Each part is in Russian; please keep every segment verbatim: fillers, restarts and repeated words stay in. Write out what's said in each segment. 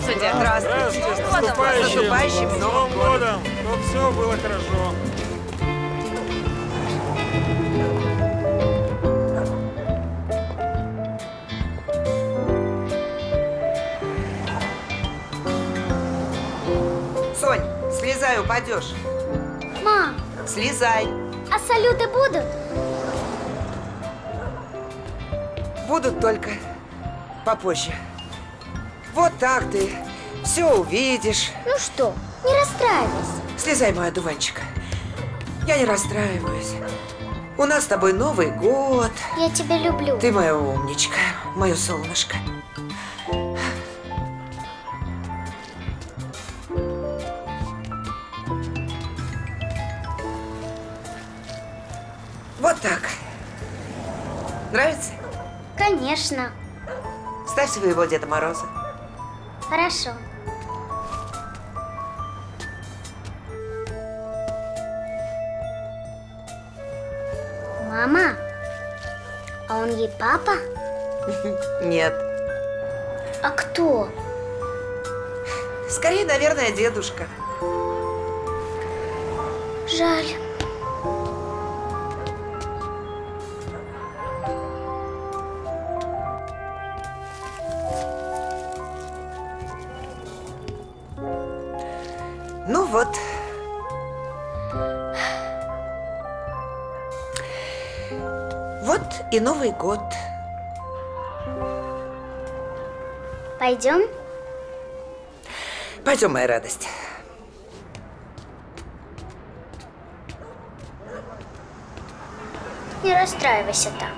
Здравствуйте. Здравствуйте. Здравствуйте. С наступающим. С наступающим С Новым годом. Чтобы все было хорошо. Сонь, слезай, упадешь. Мам, Слезай. а салюты будут? Будут только попозже. Вот так ты все увидишь. Ну что, не расстраивайся. Слезай, мой одуванчик. Я не расстраиваюсь. У нас с тобой Новый год. Я тебя люблю. Ты моя умничка, мое солнышко. Вот так. Нравится? Конечно. Ставь своего Деда Мороза. Хорошо. Мама, а он ей папа? Нет. А кто? Скорее, наверное, дедушка. Жаль. Ну вот. Вот и Новый год. Пойдем? Пойдем, моя радость. Не расстраивайся так.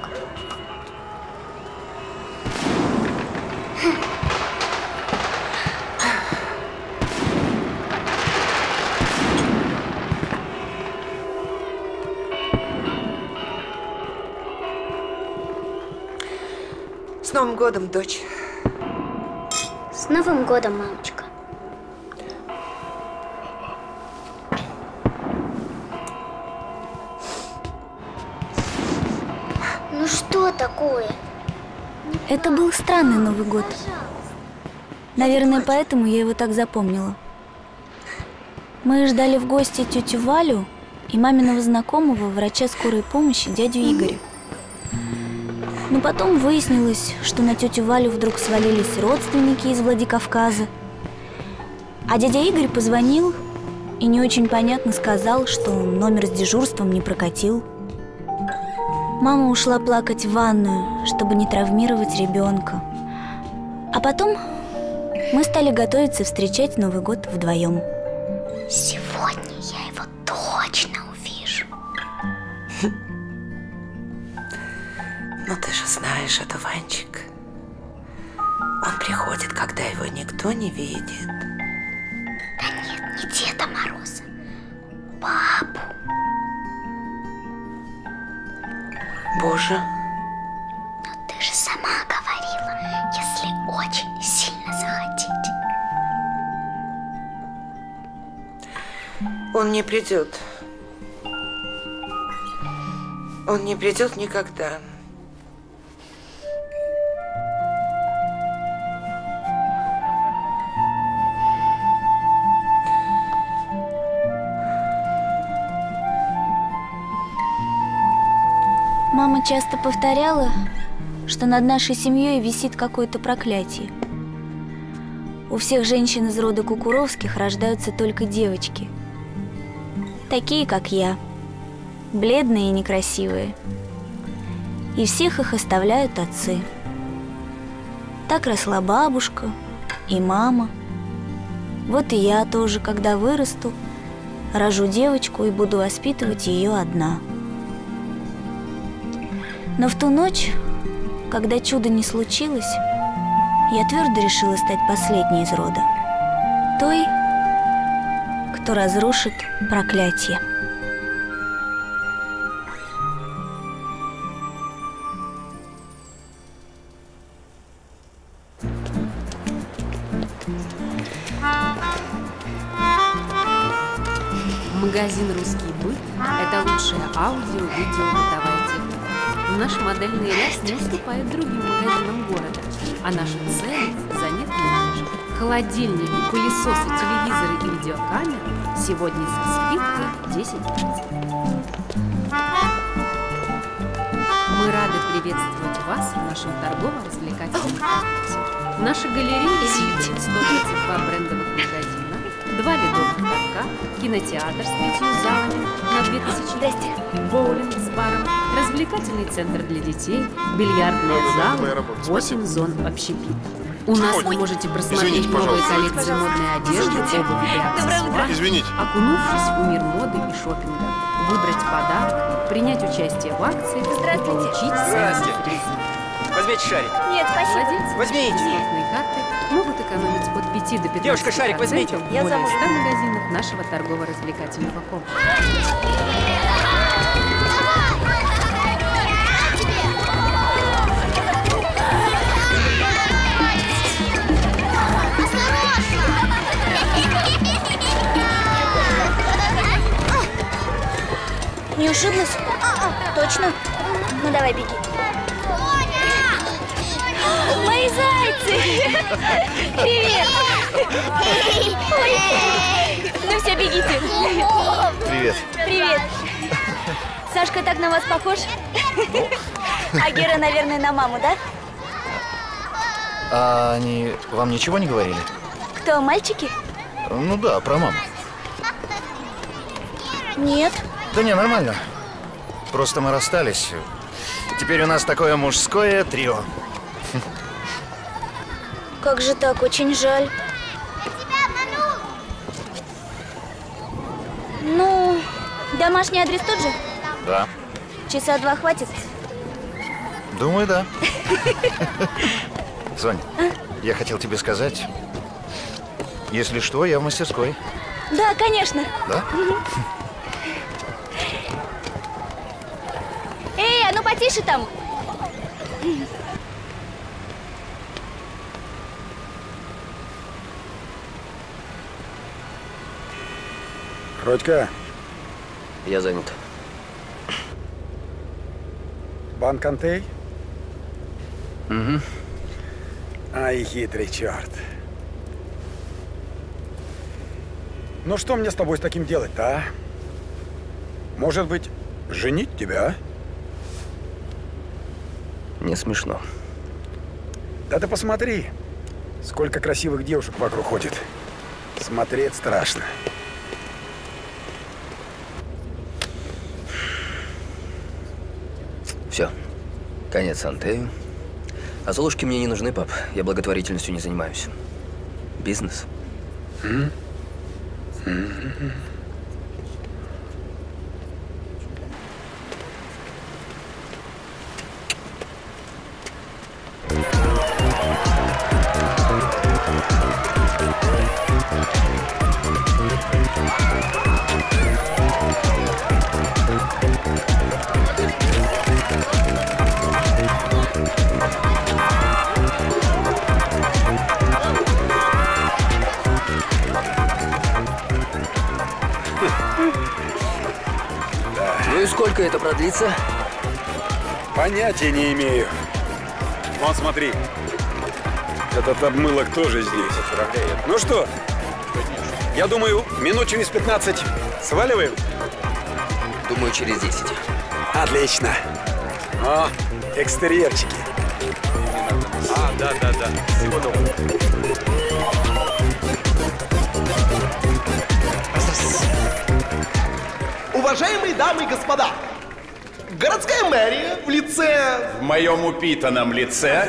С Новым годом, дочь. С Новым годом, мамочка. Ну что такое? Это был странный Новый год. Наверное, поэтому я его так запомнила. Мы ждали в гости тетю Валю и маминого знакомого, врача скорой помощи, дядю Игоря. Но потом выяснилось, что на тетю Валю вдруг свалились родственники из Владикавказа. А дядя Игорь позвонил и не очень понятно сказал, что номер с дежурством не прокатил. Мама ушла плакать в ванную, чтобы не травмировать ребенка. А потом мы стали готовиться встречать Новый год вдвоем. Сегодня я его точно увижу. Ну ты же знаешь, одуванчик. Он приходит, когда его никто не видит. Да нет, не Деда Мороза. Папу. Боже. Но ты же сама говорила, если очень сильно захотеть. Он не придет. Он не придет никогда. Мама часто повторяла, что над нашей семьей висит какое-то проклятие. У всех женщин из рода Кукуровских рождаются только девочки. Такие, как я. Бледные и некрасивые. И всех их оставляют отцы. Так росла бабушка и мама. Вот и я тоже, когда вырасту, рожу девочку и буду воспитывать ее одна. Но в ту ночь, когда чудо не случилось, я твердо решила стать последней из рода. Той, кто разрушит проклятие. Магазин «Русский быт» – это лучшее аудио, видео, бытовая техника. Наш модельный ряд не уступает другим магазинам города, а наши цены заметны ниже. Холодильники, пылесосы, телевизоры и видеокамеры сегодня со скидкой десять процентов. Мы рады приветствовать вас в нашем торгово-развлекательном комплексе. В нашей галерее сто тридцать два брендовых магазина, два ледовых катка, кинотеатр с пятью залами на две тысячи людей, боулинг с баром, развлекательный центр для детей, бильярдная зала, восемь зон общепита. У нас вы можете просмотреть Извините, новые пожалуйста. коллекции модной одежды, обуви и аксессуаров, Извините. окунувшись в мир моды и шопинга, выбрать подарок, принять участие в акциях и получить самые призы. Возьмите шарик. Нет, спасибо. Владельцы Возьмите. дисконтные карты могут экономить от пяти до пятнадцати Девушка, шарик возьмите. процентов в Я более замужем. ста магазинах нашего торгово-развлекательного комплекса. Не ушиблась? Точно? Ну давай, беги. Мои зайцы! Привет! Ой. Ну все, бегите. Привет. Привет. Сашка так на вас похож? А Гера, наверное, на маму, да? А они вам ничего не говорили? Кто, мальчики? Ну да, про маму. Нет. Да не, нормально. Просто мы расстались. Теперь у нас такое мужское трио. Как же так, очень жаль. Ну, домашний адрес тот же? Да. Часа два хватит? Думаю, да. Соня, я хотел тебе сказать, если что, я в мастерской. Да, конечно. Да? Эй, а ну потише там. Родька, Я занят. банк Антей? Угу. Ай, хитрый черт. Ну что мне с тобой с таким делать-то, а? Может быть, женить тебя, а? Не смешно. Да ты посмотри, сколько красивых девушек вокруг ходит. Смотреть страшно. Все. Конец Антею. А золушки мне не нужны, пап. Я благотворительностью не занимаюсь. Бизнес. Ну и сколько это продлится? Понятия не имею. Вон, смотри. Этот обмылок тоже здесь. Ну что, я думаю, минут через пятнадцать сваливаем? Думаю, через десять. Отлично. О, экстерьерчики. А, да, да, да. Всего доброго. Уважаемые дамы и господа, городская мэрия в лице... В моем упитанном лице.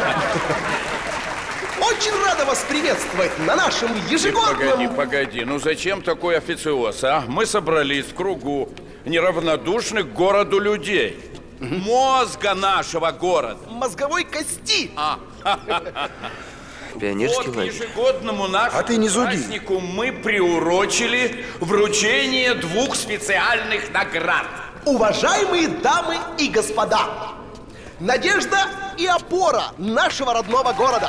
Очень рада вас приветствовать на нашем Погоди, ежегодном... погоди, ну зачем такой официоз, а? Мы собрались в кругу неравнодушных к городу людей. Мозга нашего города. Мозговой кости. А, Пионерский вот лагерь. ежегодному нашему А ты не зуди. празднику мы приурочили вручение двух специальных наград. Уважаемые дамы и господа, надежда и опора нашего родного города.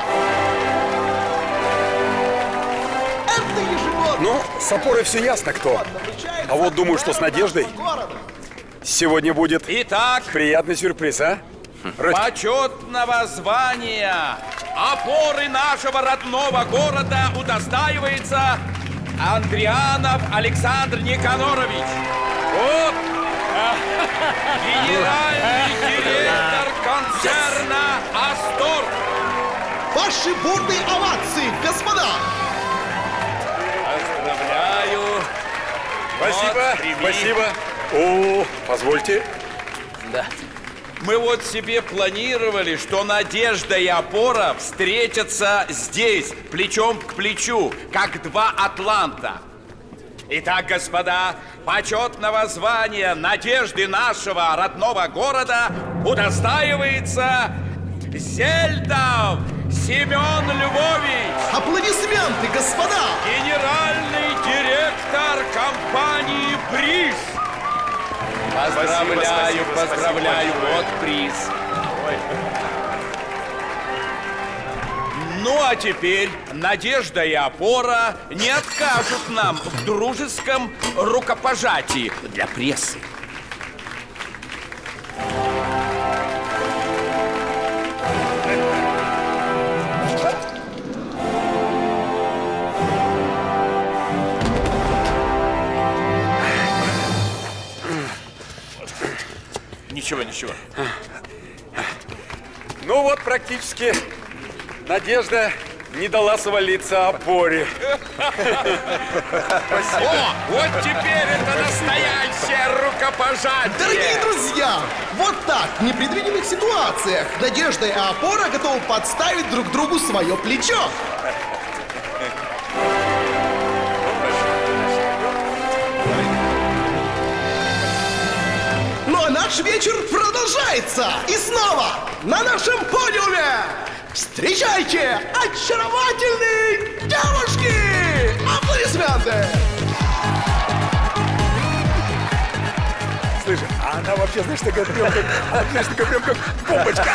Это ежегодно. Ну, с опорой все ясно, кто. А вот думаю, что с Надеждой сегодня будет Итак, приятный сюрприз, а? Родь- почетного звания опоры нашего родного города удостаивается Андрианов Александр Никанорович. Вот, генеральный директор концерна «Асторг». Ваши бурные овации, господа! Поздравляю. Спасибо, Вот, спасибо. О, позвольте. Да. Мы вот себе планировали, что Надежда и Опора встретятся здесь, плечом к плечу, как два атланта. Итак, господа, почетного звания Надежды нашего родного города удостаивается Зельдов Семен Львович. Аплодисменты, господа! Генеральный директор компании «Приз». Поздравляю, Спасибо, спасибо, поздравляю, спасибо. вот приз. Ну, а теперь Надежда и Опора не откажут нам в дружеском рукопожатии для прессы. Ничего, ничего. Ну вот, практически Надежда не дала свалиться Опоре. О, вот теперь это настоящее рукопожатие. Дорогие друзья, вот так, в непредвиденных ситуациях Надежда и Опора готовы подставить друг другу свое плечо. Ну а наш вечер продолжается. И снова на нашем подиуме встречайте очаровательные девушки! Аплодисменты! Слышь, а она вообще, знаешь, такая прям как, знаешь, такая прям как бомбочка.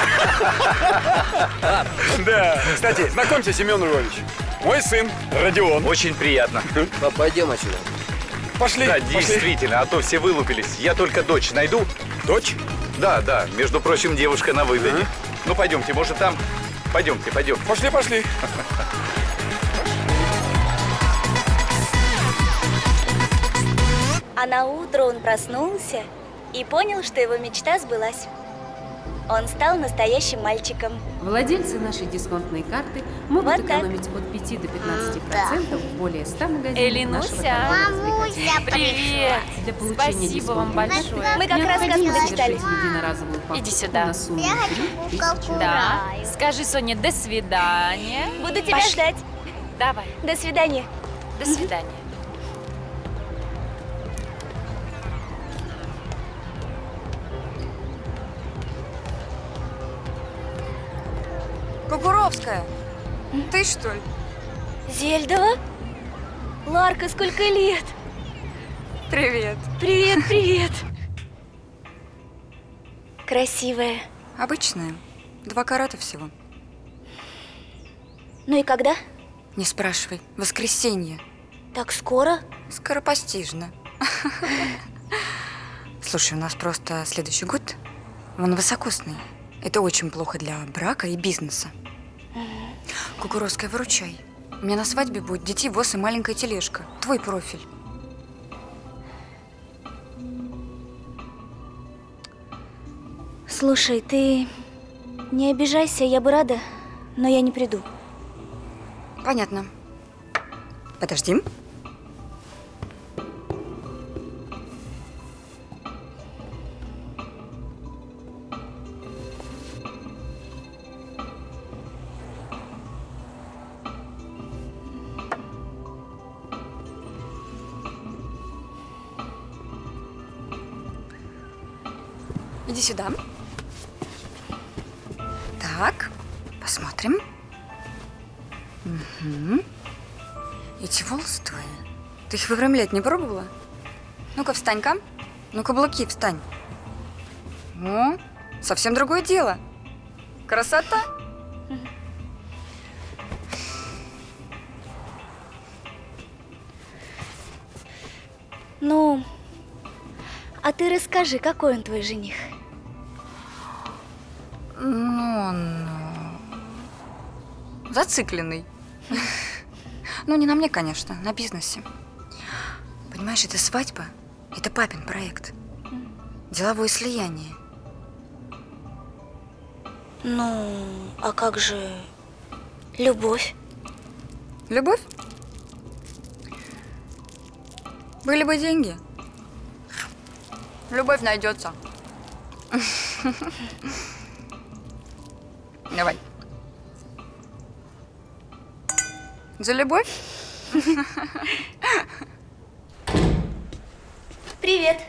Да, кстати, знакомься, Семен Львович. Мой сын Родион. Очень приятно. Пойдем отсюда. Пошли, Да, пошли. действительно, а то все вылупились. Я только дочь найду. Дочь? Да, да, между прочим, девушка на выдане. Ну, пойдемте, может, там... Пойдемте, пойдемте. Пошли, пошли. А на утро он проснулся и понял, что его мечта сбылась. Он стал настоящим мальчиком. Владельцы нашей дисконтной карты могут Вот так. экономить от пяти до пятнадцати процентов в более ста магазинах Элинуся. нашего торгово-развлекательного Мамуся, привет. Для получения Спасибо вам дисконтной большое. карты Мы как раз необходимо сказку дочитали. совершить единоразовую покупку Иди сюда. на сумму три тысячи. Да. Скажи Соне до свидания. Буду тебя Пошли. ждать. Давай. До свидания. До свидания. Кукуровская, ты что ли? Зельдова? Ларка, сколько лет? Привет. Привет, привет. Красивая. Обычная. Два карата всего. Ну и когда? Не спрашивай. Воскресенье. Так скоро? Скоропостижно. Слушай, у нас просто следующий год, он высокосный. Это очень плохо для брака и бизнеса. Кукуровская, выручай. У меня на свадьбе будет детей, воз и маленькая тележка. Твой профиль. Слушай, ты не обижайся, я бы рада, но я не приду. Понятно. Подожди. Иди сюда. Так, посмотрим. Угу. Эти волосы твои. Ты их выпрямлять не пробовала? Ну-ка, встань-ка. Ну, каблуки встань. О, совсем другое дело. Красота. Ну, а ты расскажи, какой он твой жених? Ну, ну. Зацикленный. Ну, не на мне, конечно, на бизнесе. Понимаешь, эта свадьба – это папин проект. Деловое слияние. Ну, а как же любовь? Любовь? Были бы деньги. Любовь найдется. Давай. За любовь? Привет.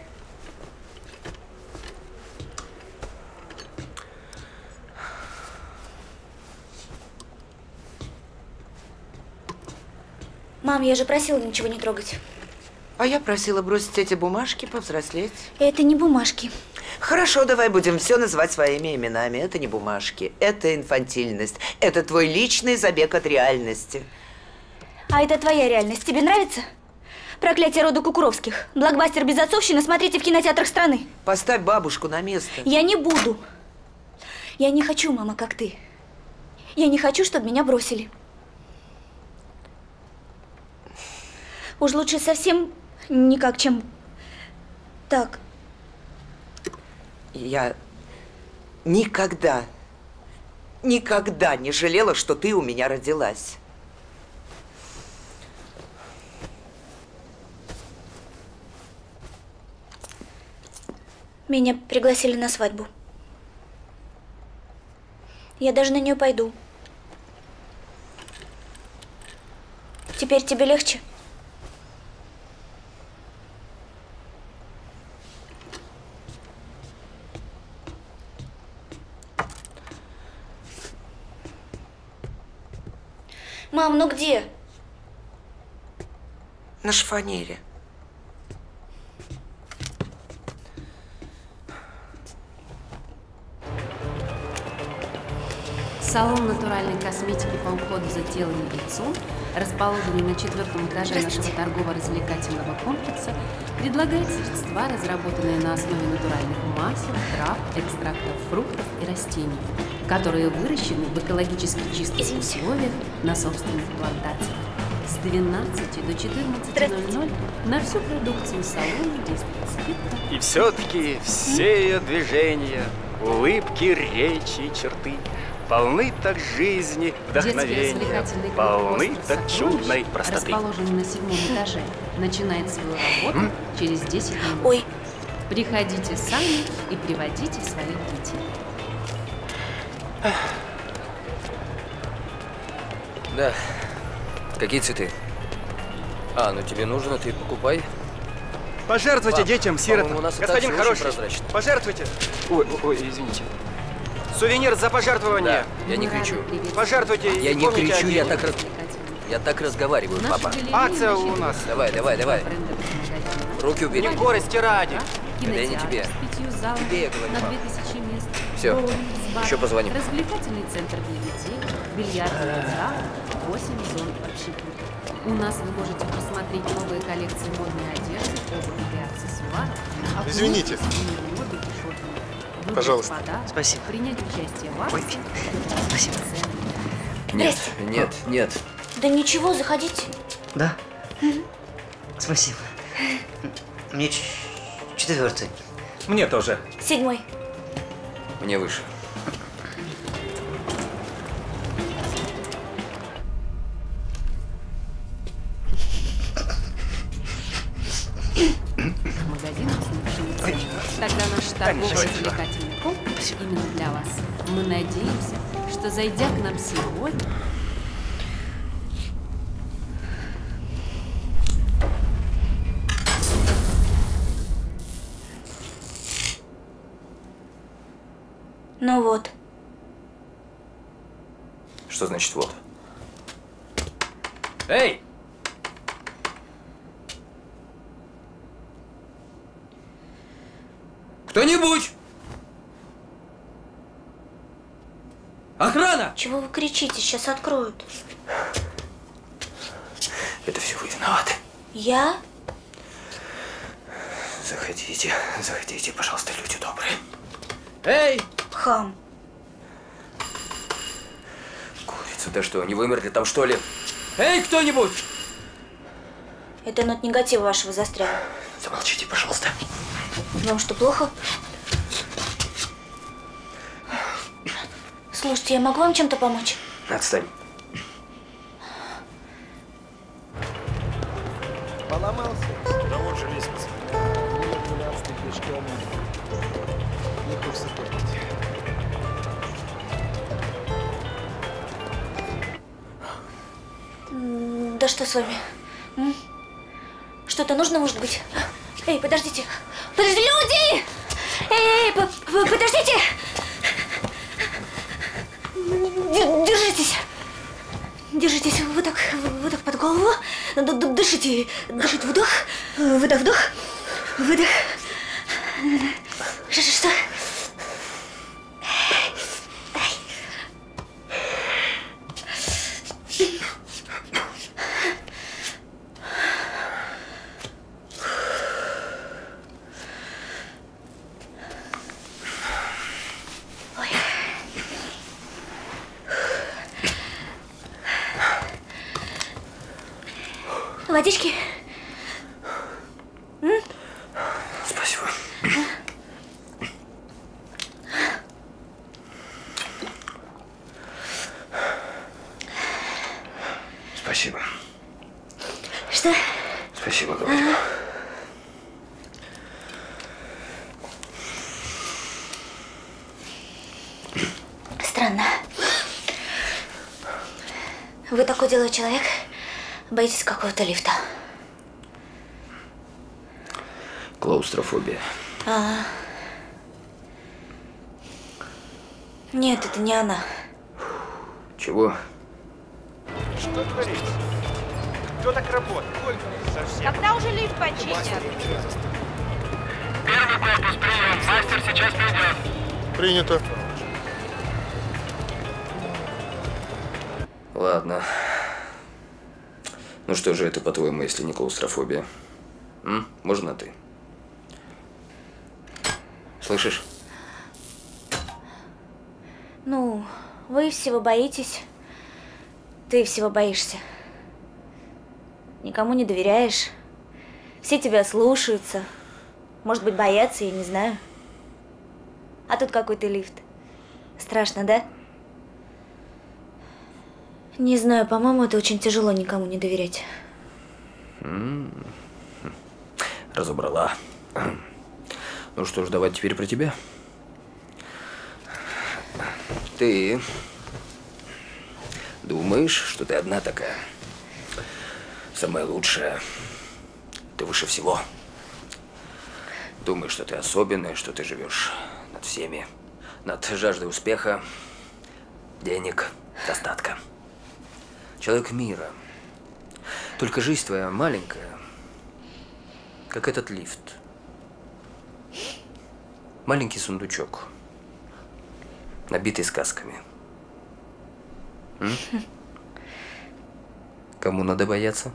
Мам, я же просила ничего не трогать. А я просила бросить эти бумажки, повзрослеть. Это не бумажки. Хорошо, давай будем все называть своими именами. Это не бумажки, это инфантильность. Это твой личный забег от реальности. А это твоя реальность. Тебе нравится? Проклятие рода Кукуровских. Блокбастер безотцовщина. Смотрите в кинотеатрах страны. Поставь бабушку на место. Я не буду. Я не хочу, мама, как ты. Я не хочу, чтобы меня бросили. Уж лучше совсем никак, чем так. Я никогда, никогда не жалела, что ты у меня родилась. Меня пригласили на свадьбу. Я даже на нее пойду. Теперь тебе легче? Мам, ну где? На шифонере. Салон натуральной косметики по уходу за телом и лицом, расположенный на четвертом этаже нашего торгово-развлекательного комплекса, предлагает средства, разработанные на основе натуральных масел, трав, экстрактов фруктов и растений, которые выращены в экологически чистых условиях на собственных плантациях. С двенадцати до четырнадцати ноль-ноль на всю продукцию салона действует скидка. И все-таки все ее движения, улыбки, речи и черты полны так жизни, вдохновения, полны так чудной простоты. Расположенный на седьмом этаже, начинает свою работу М? через десять минут. Ой. Приходите сами и приводите своих детей. Да. Какие цветы? А, ну тебе нужно, ты покупай. Пожертвуйте Пап, детям, сиротам. у нас Господин очень хороший, прозрачно. пожертвуйте. Ой, ой, извините. Сувенир за пожертвование. Да, я не кричу. Пожертвуйте. Я и не помните кричу, о я деньгах. так, раз... я так разговариваю, папа. Акция у нас. Давай, давай, давай. Руки убери. Не корости ради. Это я не тебе. Тебе я говорю, На пап. две тысячи мест. Всё, Боулинг, бар, еще позвоним. Развлекательный центр для детей, бильярдный зал, восемь зон общепита. У нас вы можете посмотреть новые коллекции модной одежды, обуви и аксессуаров. а Извините. книги, моды и шопинга. Выбрать Пожалуйста. подарок, Спасибо. Принять участие в акции. Спасибо. Нет, нет, нет. Да ничего, заходите. Да? Спасибо. Мне ч- четвертый. Мне тоже. Седьмой. Мне выше. Магазин «Снежинцы». Тогда наш торгово-развлекательный комплекс именно для вас. Мы надеемся, что зайдя к нам сегодня, Ну вот. Что значит вот? Эй! Кто-нибудь! Охрана! Чего вы кричите? Сейчас откроют. Это все вы виноваты. Я? Заходите, заходите, пожалуйста, люди добрые. Эй! Хам. Курица Колеса-то что, не вымерли там, что ли? Эй, кто-нибудь! Это нот негатива вашего застрял. Замолчите, пожалуйста. Вам что, плохо? Слушайте, я могу вам чем-то помочь? Отстань. Поломался? Да вот же лестница. двенадцатый пешком. Не хочется топить. Да что с вами? М? Что-то нужно, может быть? Эй, подождите! Подожди, люди! Эй, эй, подождите! Держитесь! Держитесь вот так, вот так под голову. Дышите, дышите, вдох, выдох, вдох, выдох. Что, что? Водички? М? Спасибо. Спасибо. Что? Спасибо, говорю. Странно. Вы такой деловой человек? Боитесь какого-то лифта? Клаустрофобия. А. Нет, это не она. Чего? Что творится? Кто так работает? Совсем. Когда уже лифт починят? Первый корпус прием. Мастер сейчас придет. Принято. Ладно. Ну что же это, по-твоему, если не клаустрофобия? М? Можно ты? Слышишь? Ну, вы всего боитесь. Ты всего боишься. Никому не доверяешь. Все тебя слушаются. Может быть, боятся, я не знаю. А тут какой-то лифт. Страшно, да? Не знаю, по-моему, это очень тяжело никому не доверять. М-м-м. Разобрала. Ну что ж, давай теперь про тебя. Ты думаешь, что ты одна такая? Самая лучшая. Ты выше всего. Думаешь, что ты особенная, что ты живешь над всеми. Над жаждой успеха, денег, достатка. Человек мира. Только жизнь твоя маленькая, как этот лифт. Маленький сундучок, набитый сказками. М? Кому надо бояться?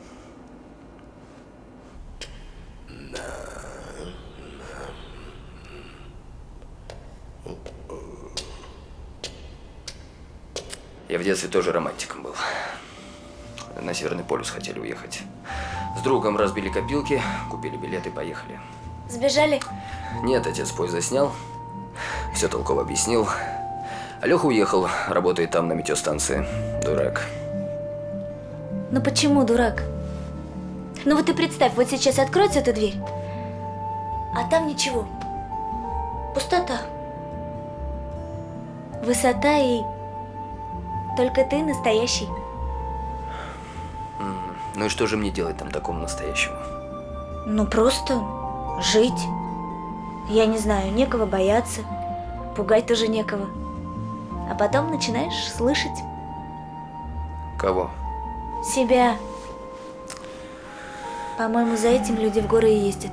Я в детстве тоже романтиком был. На Северный полюс хотели уехать. С другом разбили копилки, купили билеты, поехали. Сбежали? Нет, отец поезд заснял, все толково объяснил. А Леха уехал, работает там на метеостанции. Дурак. Ну почему дурак? Ну вот ты представь, вот сейчас откроется эта дверь, а там ничего. Пустота. Высота и... Только ты настоящий. М-м. Ну и что же мне делать там такому настоящему? Ну просто жить. Я не знаю, некого бояться, пугать тоже некого. А потом начинаешь слышать Кого? себя. По-моему, за этим люди в горы и ездят.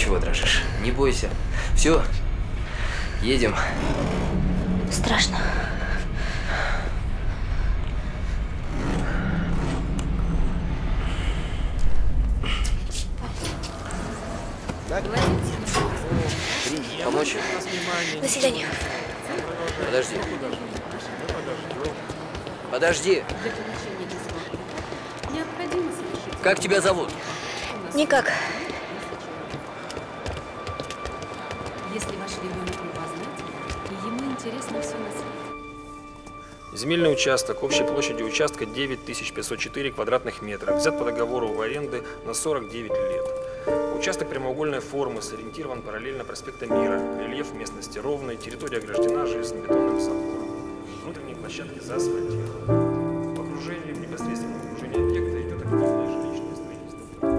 чего дрожишь? Не бойся. Все, едем. Страшно. Помочь? До свидания. Подожди. Подожди. Как тебя зовут? Никак. Если ваш ребенок любознательный, и ему интересно все на свете. Земельный участок общей площадью участка девять тысяч пятьсот четыре квадратных метра. Взят по договору в аренды на сорок девять лет. Участок прямоугольной формы, сориентирован параллельно проспекта Мира. Рельеф местности ровный, территория ограждена железнобетонным забором. Внутренние площадки заасфальтированы. В окружении, в непосредственном окружении объекта идет активное жилищное строительство.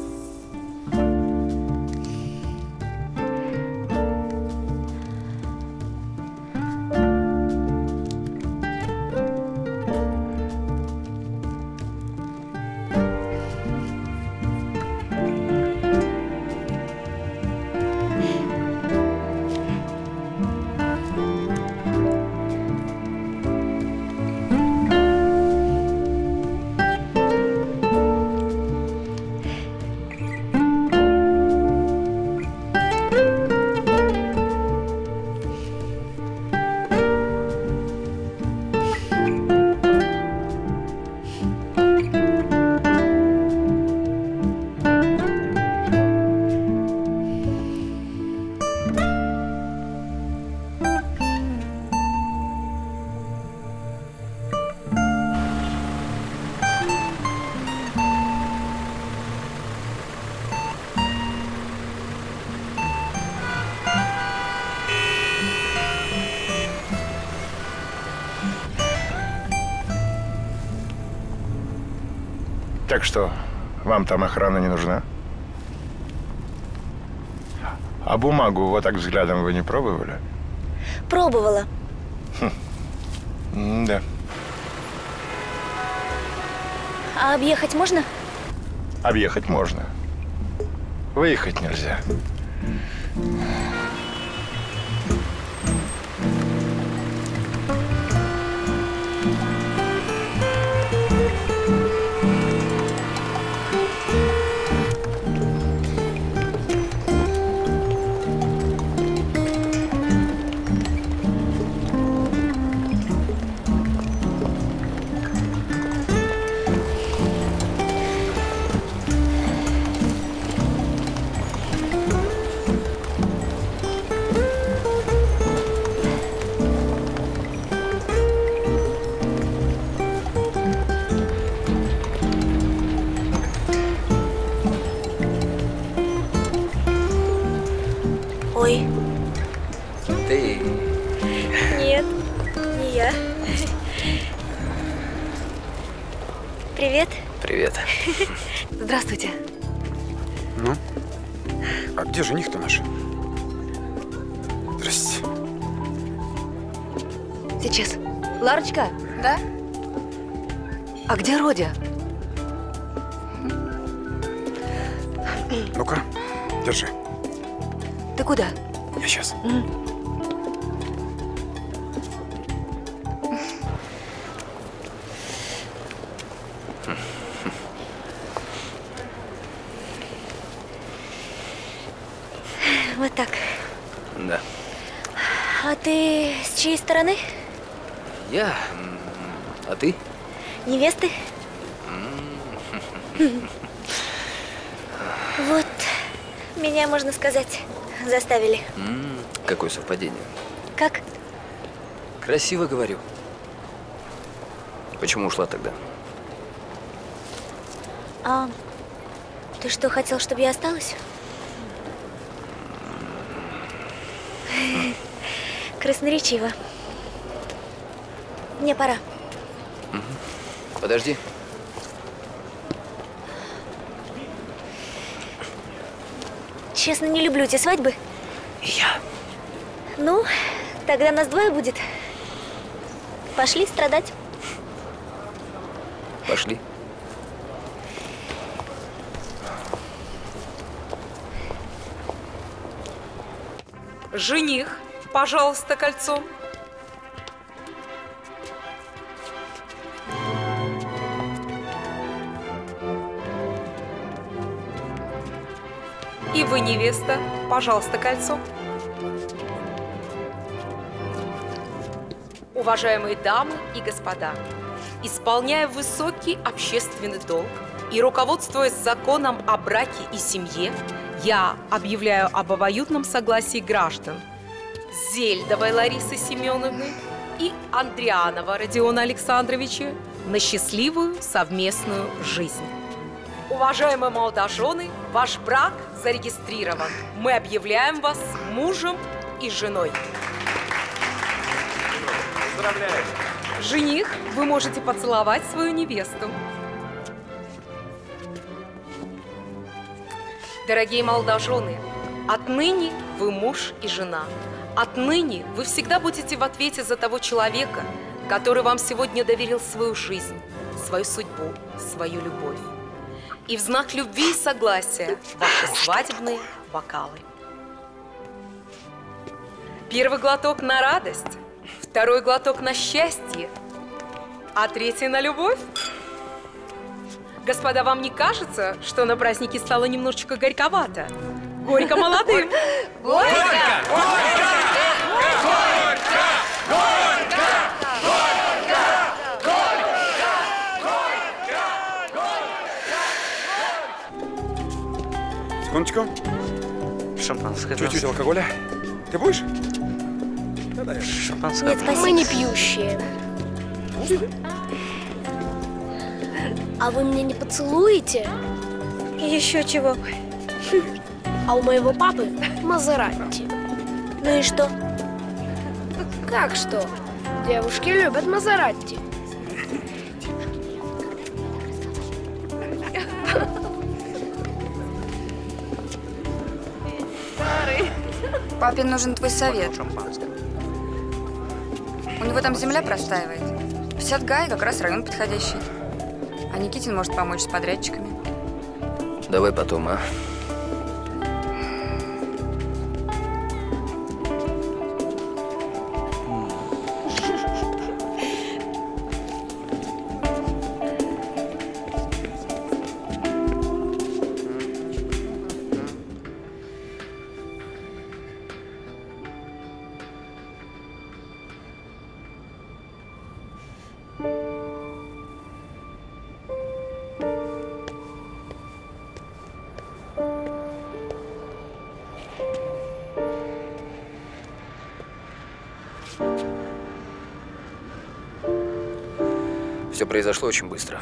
Так что, вам там охрана не нужна? А бумагу вот так взглядом вы не пробовали? Пробовала. Хм. Да. А объехать можно? Объехать можно. Выехать нельзя. Ой. Ты. Нет, не я. Привет. Привет. Здравствуйте. Ну? А где жених-то наш? Здрасте. Сейчас. Ларочка? Да? А где Родя? Ну-ка, держи. Ты куда? Я сейчас. Вот так. Да. А ты с чьей стороны? Я? А ты? Невесты? Вот, меня, можно сказать, заставили. М, Какое совпадение. Как? Красиво говорю. Почему ушла тогда? А ты что, хотел, чтобы я осталась? Красноречиво. Мне пора. Подожди. Честно, не люблю эти свадьбы. И я. Ну, тогда нас двое будет. Пошли страдать. Пошли. Жених, пожалуйста, кольцо. И вы, невеста, пожалуйста, кольцо. Уважаемые дамы и господа, исполняя высокий общественный долг и руководствуясь законом о браке и семье, я объявляю об обоюдном согласии граждан Зельдовой Ларисы Семеновны и Андрианова Родиона Александровича на счастливую совместную жизнь. Уважаемые молодожены, ваш брак зарегистрирован. Мы объявляем вас мужем и женой. Поздравляю. Жених, вы можете поцеловать свою невесту. Дорогие молодожены, отныне вы муж и жена. Отныне вы всегда будете в ответе за того человека, который вам сегодня доверил свою жизнь, свою судьбу, свою любовь. И в знак любви и согласия ваши свадебные бокалы. Первый глоток на радость, второй глоток на счастье, а третий на любовь. Господа, вам не кажется, что на празднике стало немножечко горьковато? Горько молодым. Горько! Горько! Секундочку. Шампанское. Чуть-чуть алкоголя. Ты будешь? Да, дай. Шампанское. Нет, спасибо. Мы не пьющие. А вы меня не поцелуете? Еще чего? А у моего папы Мазератти. Ну и что? Как что? Девушки любят Мазератти. Папе нужен твой совет. У него там земля простаивает. пятьдесят гай, как раз район подходящий. А Никитин может помочь с подрядчиками. Давай потом, а? Все произошло очень быстро.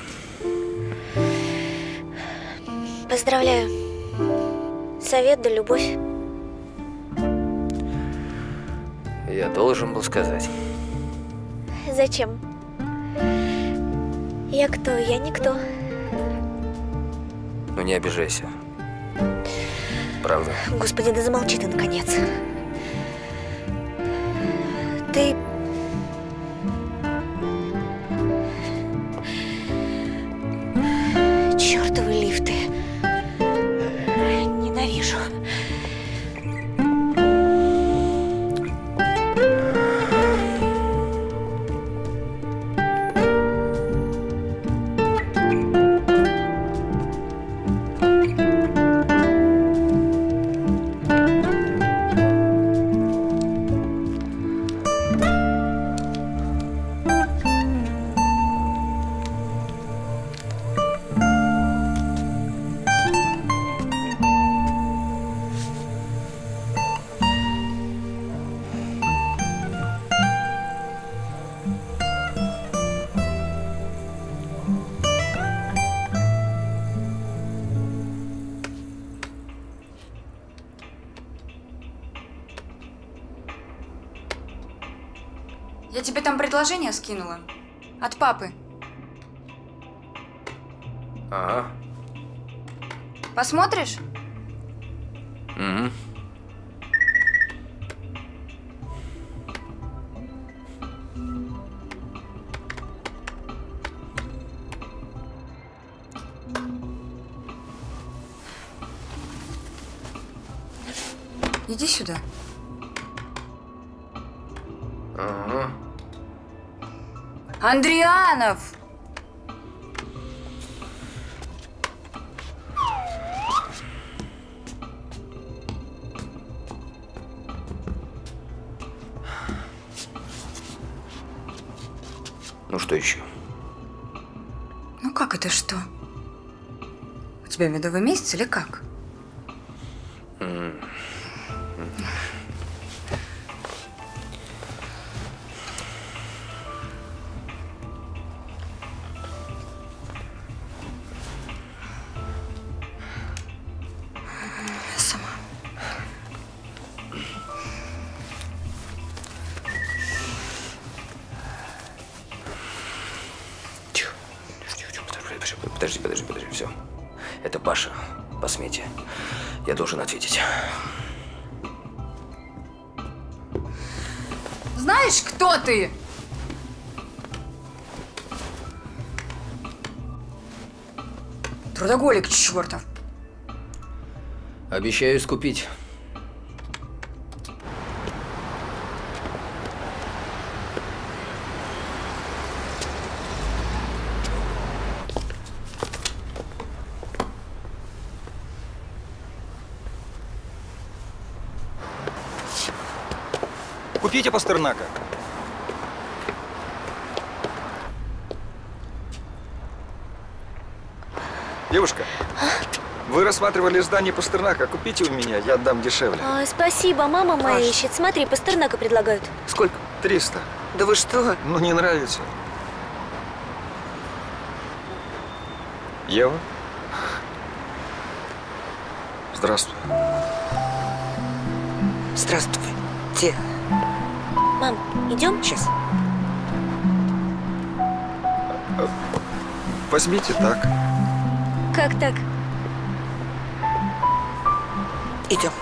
Поздравляю. Совет да любовь. Я должен был сказать. Зачем? Я кто? Я никто. Ну не обижайся. Правда. Господи, да замолчи ты наконец. Ты... Чёртовы лифты. Ненавижу. Я тебе там предложение скинула. От папы. Ага. Посмотришь? Угу. Иди сюда. Ага. Андрианов! Ну что еще? Ну как это что? У тебя медовый месяц или как? М. Сама. Тихо. Подожди, подожди, подожди, все. Это Паша по смете. Я должен ответить. Знаешь, кто ты? Трудоголик чертов. Обещаю искупить. Купите Пастернака. Девушка, вы рассматривали здание Пастернака. Купите у меня, я отдам дешевле. А, спасибо, мама моя А, ищет. Смотри, Пастернака предлагают. Сколько? Триста. Да вы что? Ну, не нравится. Ева? Здравствуй. Здравствуй. Где? Мам, идем? Сейчас. Возьмите так. Как так? Идем.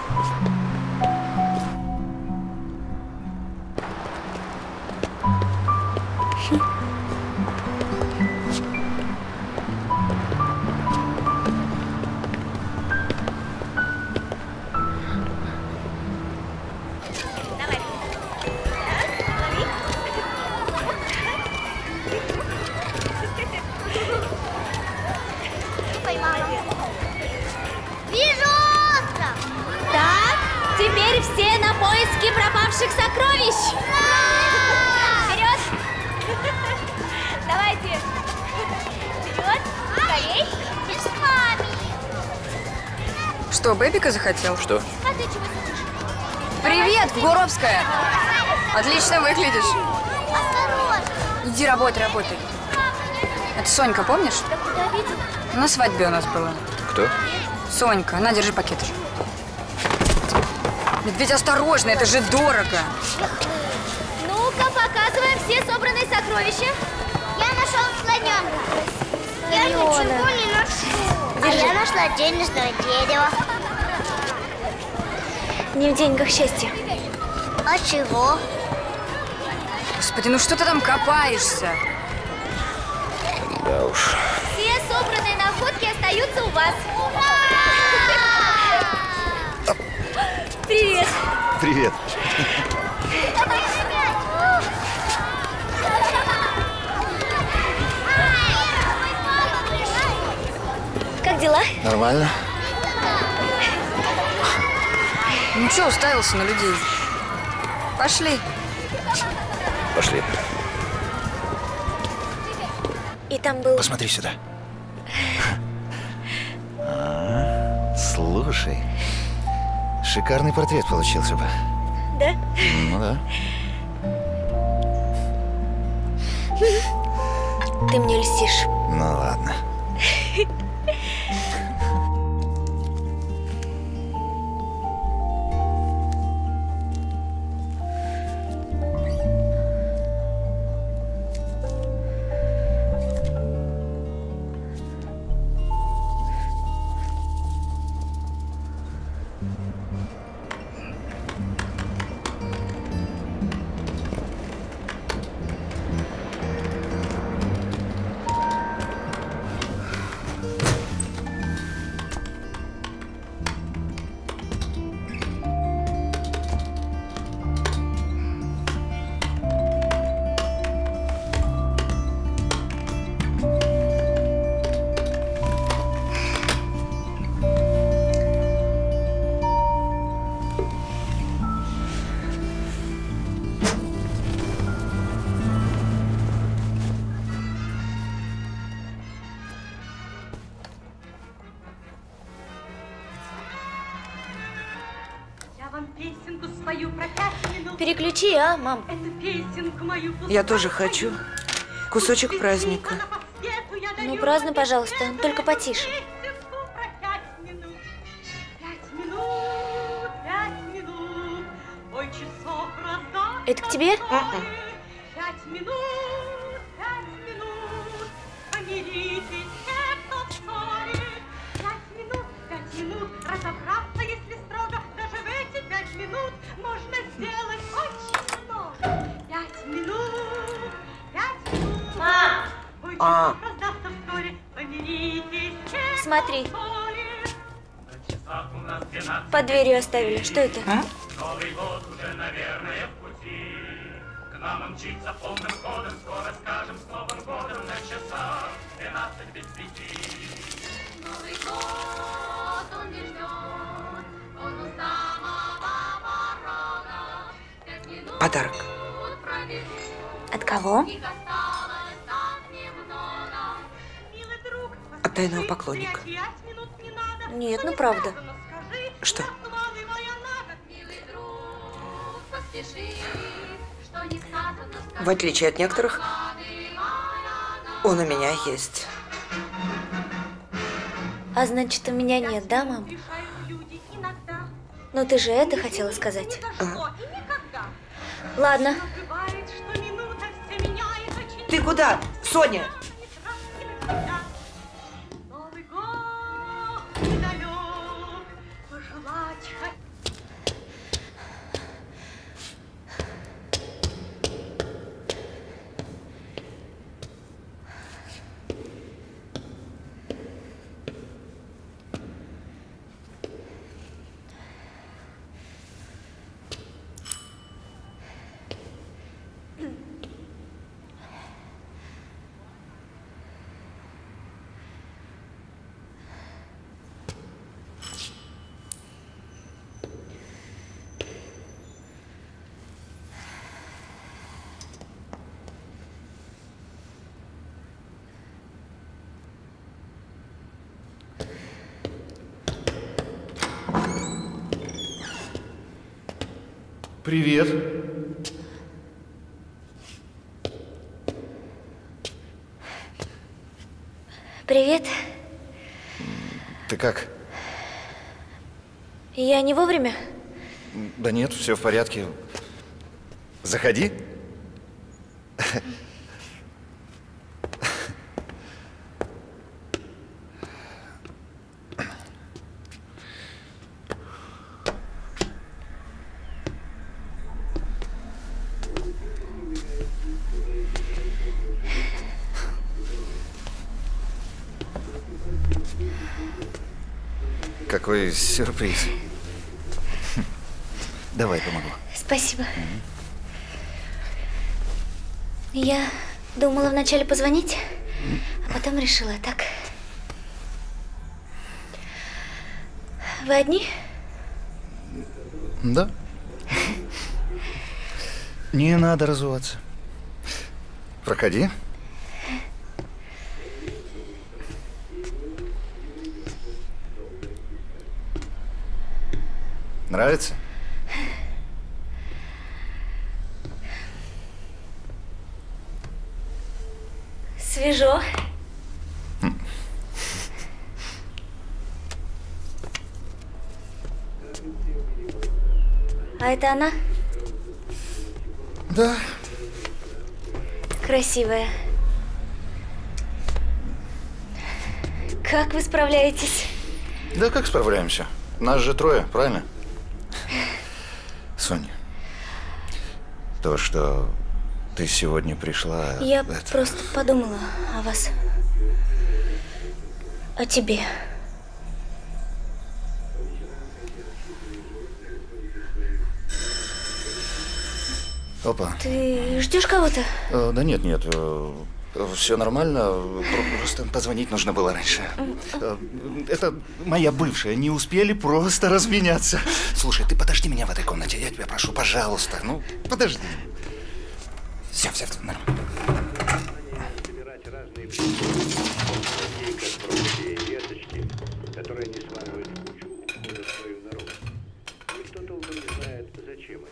Вижу остров! Так, теперь все на поиски пропавших сокровищ! Вперед! Давайте! Вперед! Скорей! Без мамы! Что, Бэбика захотел? Что? Привет, Гуровская! Отлично выглядишь. Осторожно! Иди работай, работай. Это Сонька, помнишь? На свадьбе у нас была. Кто? Сонька, на, держи пакет. Медведь, осторожно, это же дорого. Ну-ка, показываем все собранные сокровища. Я нашел слоненка. Я ничего не нашел. А я нашла денежное дерево. Не в деньгах счастье. А чего? Господи, ну что ты там копаешься? Да уж. Все собранные находки остаются у вас. Привет. Привет. Как дела? Нормально. Ну что, уставился на людей? Пошли. Пошли. И там был... Посмотри сюда. А, слушай, шикарный портрет получился бы. Да? Ну да. Ты мне льстишь. Ну ладно. Переключи, а, мам? Я тоже хочу. Кусочек праздника. Ну, празднуй, пожалуйста, только потише. Это к тебе? Mm-mm. А. Смотри. Под дверью оставили. Что это? А? Новый год уже, наверное, в пути. К нам мчится полным ходом. Скоро скажем с Новым годом на часах двенадцать без пяти. Новый год он не ждет. Он у самого порога. Подарок. От кого? От тайного поклонника. Нет, ну правда. Что? В отличие от некоторых, он у меня есть. А значит, у меня нет, да, мам? Ну ты же это хотела сказать? А. Ладно. Ты куда, Соня? Привет. Привет. Ты как? Я не вовремя? Да нет, все в порядке. Заходи. Какой сюрприз. Давай, помогу. Спасибо. Я думала вначале позвонить, а потом решила так. Вы одни? Да. Не надо разуваться. Проходи. Нравится? Свежо. А это она? Да. Красивая. Как вы справляетесь? Да как справляемся? Нас же трое, правильно? Соня, то, что ты сегодня пришла… Я это... просто подумала о вас. О тебе. Опа. Ты ждешь кого-то? Э, да нет, нет. Э, все нормально. Просто позвонить нужно было раньше. Э, это моя бывшая. Не успели просто разменяться. Слушай, ты подожди меня в этой комнате. Я тебя прошу, пожалуйста. Ну, подожди. Все, все, все, нормально. Которые не сваривают кучу, свою народ. Никто толком не знает, зачем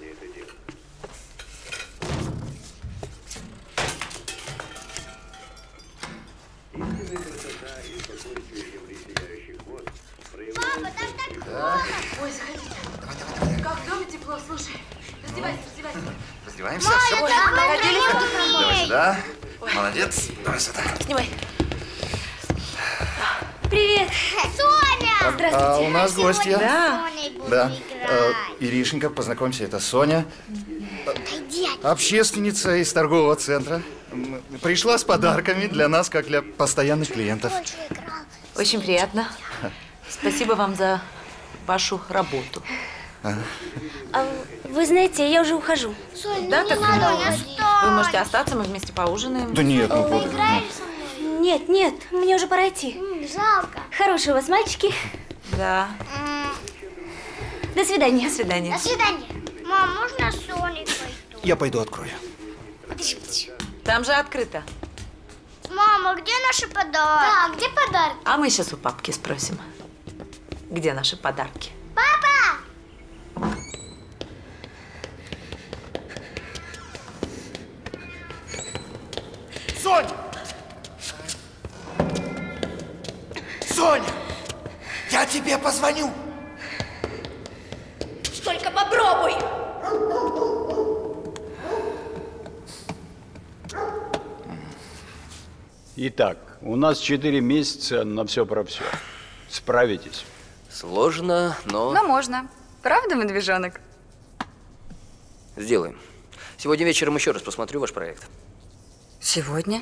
Поднимаемся. Все. Давай сюда. Молодец. Давай сюда. Снимай. Привет. Соня! Здравствуйте. А у нас гостья. Да. Да. А, Иришенька, познакомься, это Соня. Общественница из торгового центра. М, Пришла с подарками для нас, как для постоянных клиентов. Очень приятно. Спасибо вам за вашу работу. Ага. А вы знаете, я уже ухожу. Соня, Да, ну так не надо, ну, не вы стоит. можете остаться, мы вместе поужинаем. Да нет, ну Вы вот. играешь со мной? Нет, нет, мне уже пора идти. М, Жалко. Хорошие у вас мальчики. Да. М, До свидания. До свидания. До свидания. Мам, можно с Соней пойду? Я пойду открою. Подожди, подожди. Там же открыто. Мама, где наши подарки? Да, где подарки? А мы сейчас у папки спросим, где наши подарки. Папа! Соня! Соня! Я тебе позвоню! Только попробуй. Итак, у нас четыре месяца на все про все. Справитесь? Сложно, но Но можно. Правда, медвежонок? сделаем. Сегодня вечером еще раз посмотрю ваш проект. Сегодня?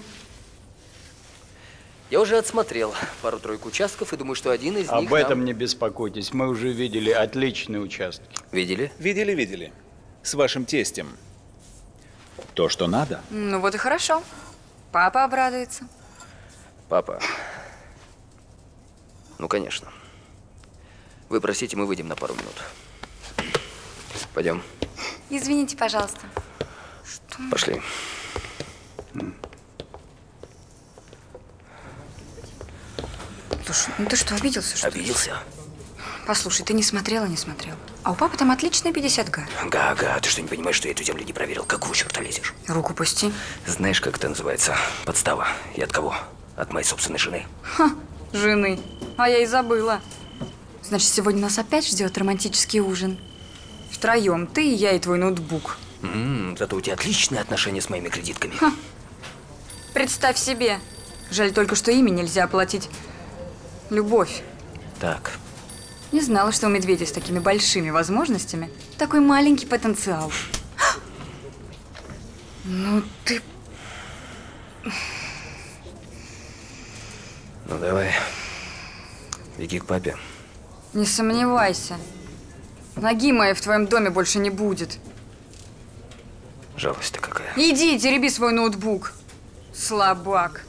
Я уже отсмотрел пару-тройку участков и думаю, что один из Об них этом нам- не беспокойтесь. Мы уже видели отличные участки. Видели? Видели, видели. С вашим тестем. То, что надо. Ну вот и хорошо. Папа обрадуется. Папа. Ну, конечно. Вы просите, мы выйдем на пару минут. Пойдем. Извините, пожалуйста. Пошли. Слушай, ну ты что, обиделся, что ли? Обиделся? Послушай, ты не смотрела, не смотрел. А у папы там отличная пятьдесят га. Ага, ты что, не понимаешь, что я эту землю не проверил? Какого черта лезешь? Руку пусти. Знаешь, как это называется? Подстава. И от кого? От моей собственной жены. Ха, жены. А я и забыла. Значит, сегодня нас опять ждет романтический ужин. Втроем. Ты и я, и твой ноутбук. М-м, зато у тебя отличные отношения с моими кредитками. Ха. Представь себе. Жаль только, что ими нельзя оплатить. Любовь. Так. Не знала, что у медведя с такими большими возможностями такой маленький потенциал. Ну ты... Ну давай. Беги к папе. Не сомневайся. Ноги моей в твоем доме больше не будет. Жалость-то какая. Иди, тереби свой ноутбук. Слабак.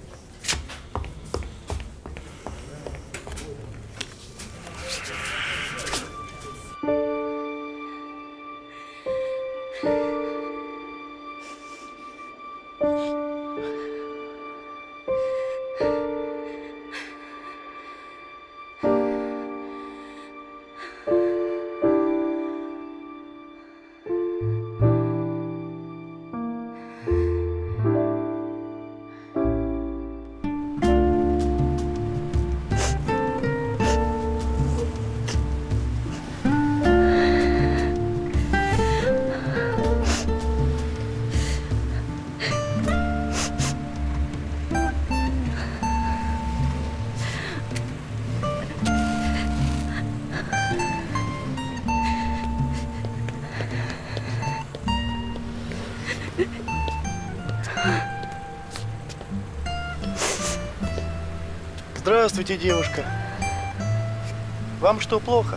Здравствуйте, девушка. Вам что, плохо?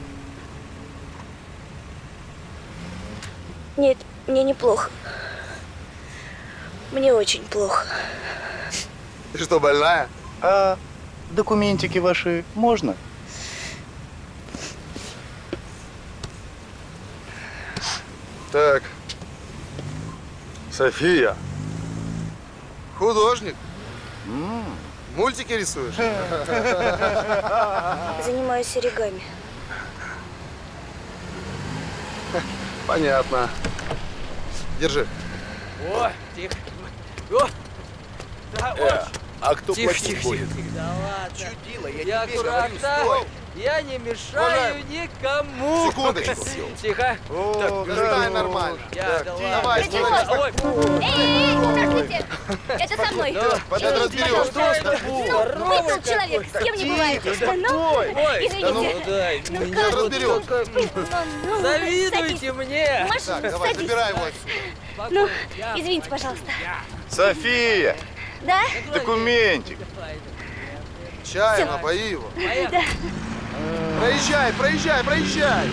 Нет, мне неплохо. Мне очень плохо. Ты что, больная? А документики ваши можно? Так. София. Художник. М, Мультики рисуешь? Занимаюсь оригами. Понятно. Держи. О, тихо. О! Да, Э, а кто тихо, платить тихо, будет? тихо, тихо. Да ладно. Чудило, я, Я тебе аккуратно. говорю, стой. Я не мешаю никому. Секундочку. Тихо. О, да, нормально. Я, да Давай, ладно. Эй, подождите! Это со мной. Потом разберешь. Ну, вы тут человек, с кем не бывает. Ну, извините. Ну, как разберешь? Завидуйте мне. Так, давай, забирай его. Ну, извините, пожалуйста. София! Да? Документик. Чаем, напои его. Да. Проезжай, проезжай, проезжай.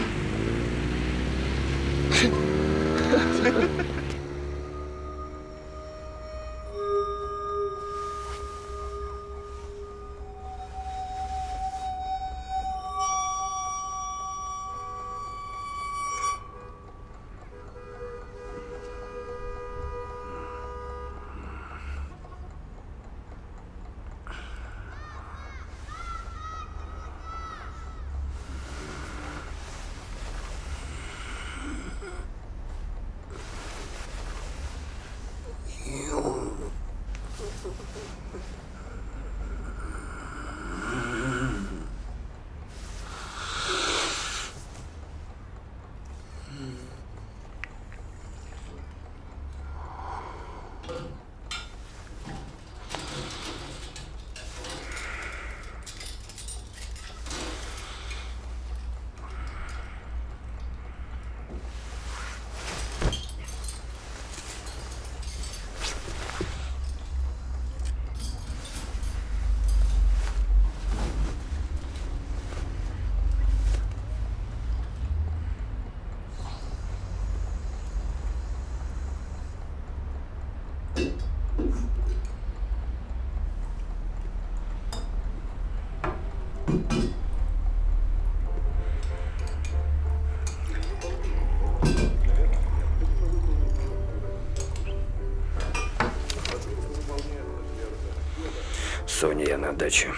Соня, я на даче.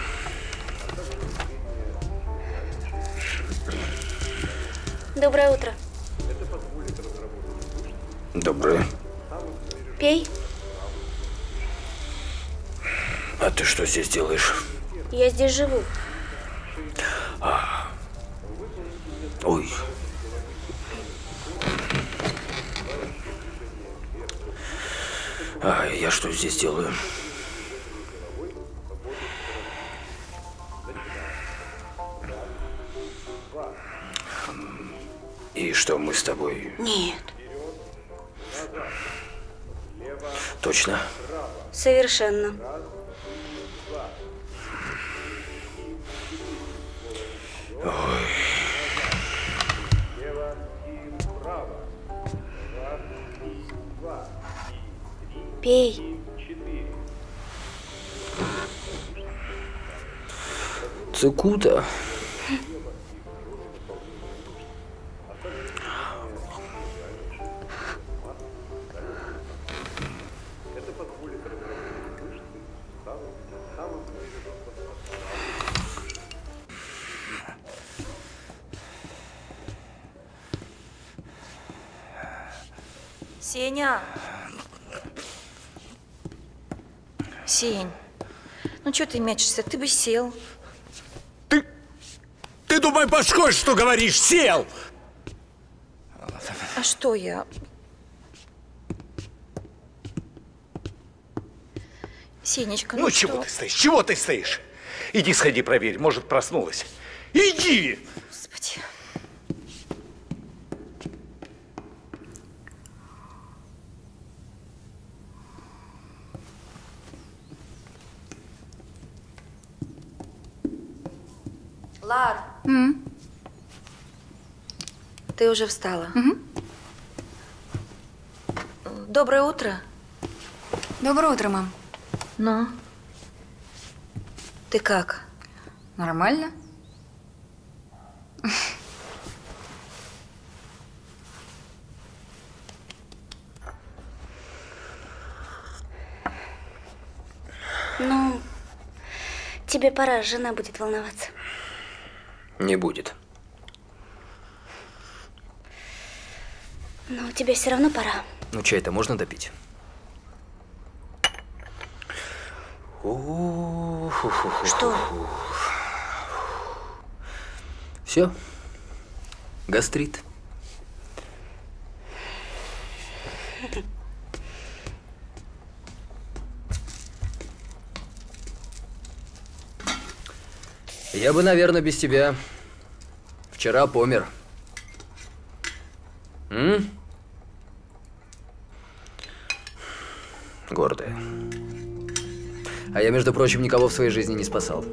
Доброе утро. Доброе. Пей. А ты что здесь делаешь? Я здесь живу. А. Ой. А я что здесь делаю? И что, мы с тобой... Нет. Точно? Совершенно. Ой. Пей. Цикута. Сеня. Сень, ну что ты мячешься? Ты бы сел. Ты, ты думай, башкой, что говоришь, сел! А что я? Сенечка, ну, Ну, что? чего ты стоишь? Чего ты стоишь? Иди сходи, проверь, может, проснулась. Иди! Господи. Лар. М? Ты уже встала? Угу. Доброе утро. Доброе утро, мам. Ну? Ты как? Нормально. Ну, тебе пора, жена будет волноваться. Не будет. Но тебе все равно пора. Ну, чай-то можно допить? Что? Все. Гастрит. Я бы, наверное, без тебя вчера помер. М? Гордая. А я, между прочим, никого в своей жизни не спасал.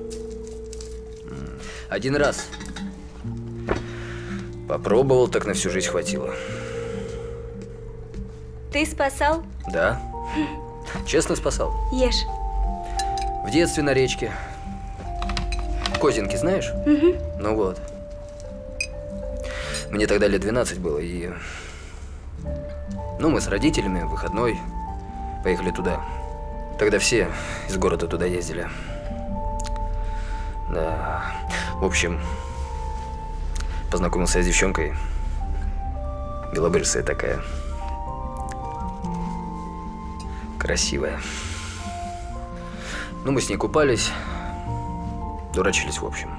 Один раз. Попробовал, так на всю жизнь хватило. Ты спасал? Да. Честно спасал. Ешь. В детстве на речке. Козинки знаешь? Угу. Ну вот. Мне тогда лет двенадцать было, и… Ну, мы с родителями в выходной поехали туда. Тогда все из города туда ездили. Да. В общем, познакомился я с девчонкой. Белобрысая такая. Красивая. Ну, мы с ней купались. Дурачились, в общем.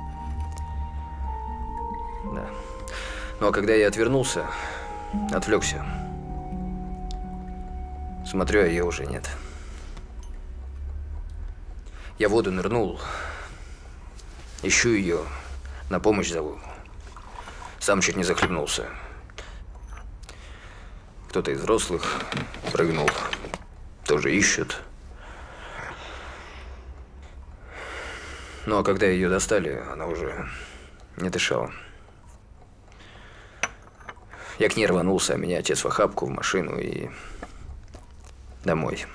Да. Ну, а когда я отвернулся, отвлекся. Смотрю, а ее уже нет. Я в воду нырнул. Ищу ее, на помощь зову. Сам чуть не захлебнулся. Кто-то из взрослых прыгнул. Тоже ищут. Ну, а когда ее достали, она уже не дышала. Я к ней рванулся, а меня отец в охапку, в машину и домой.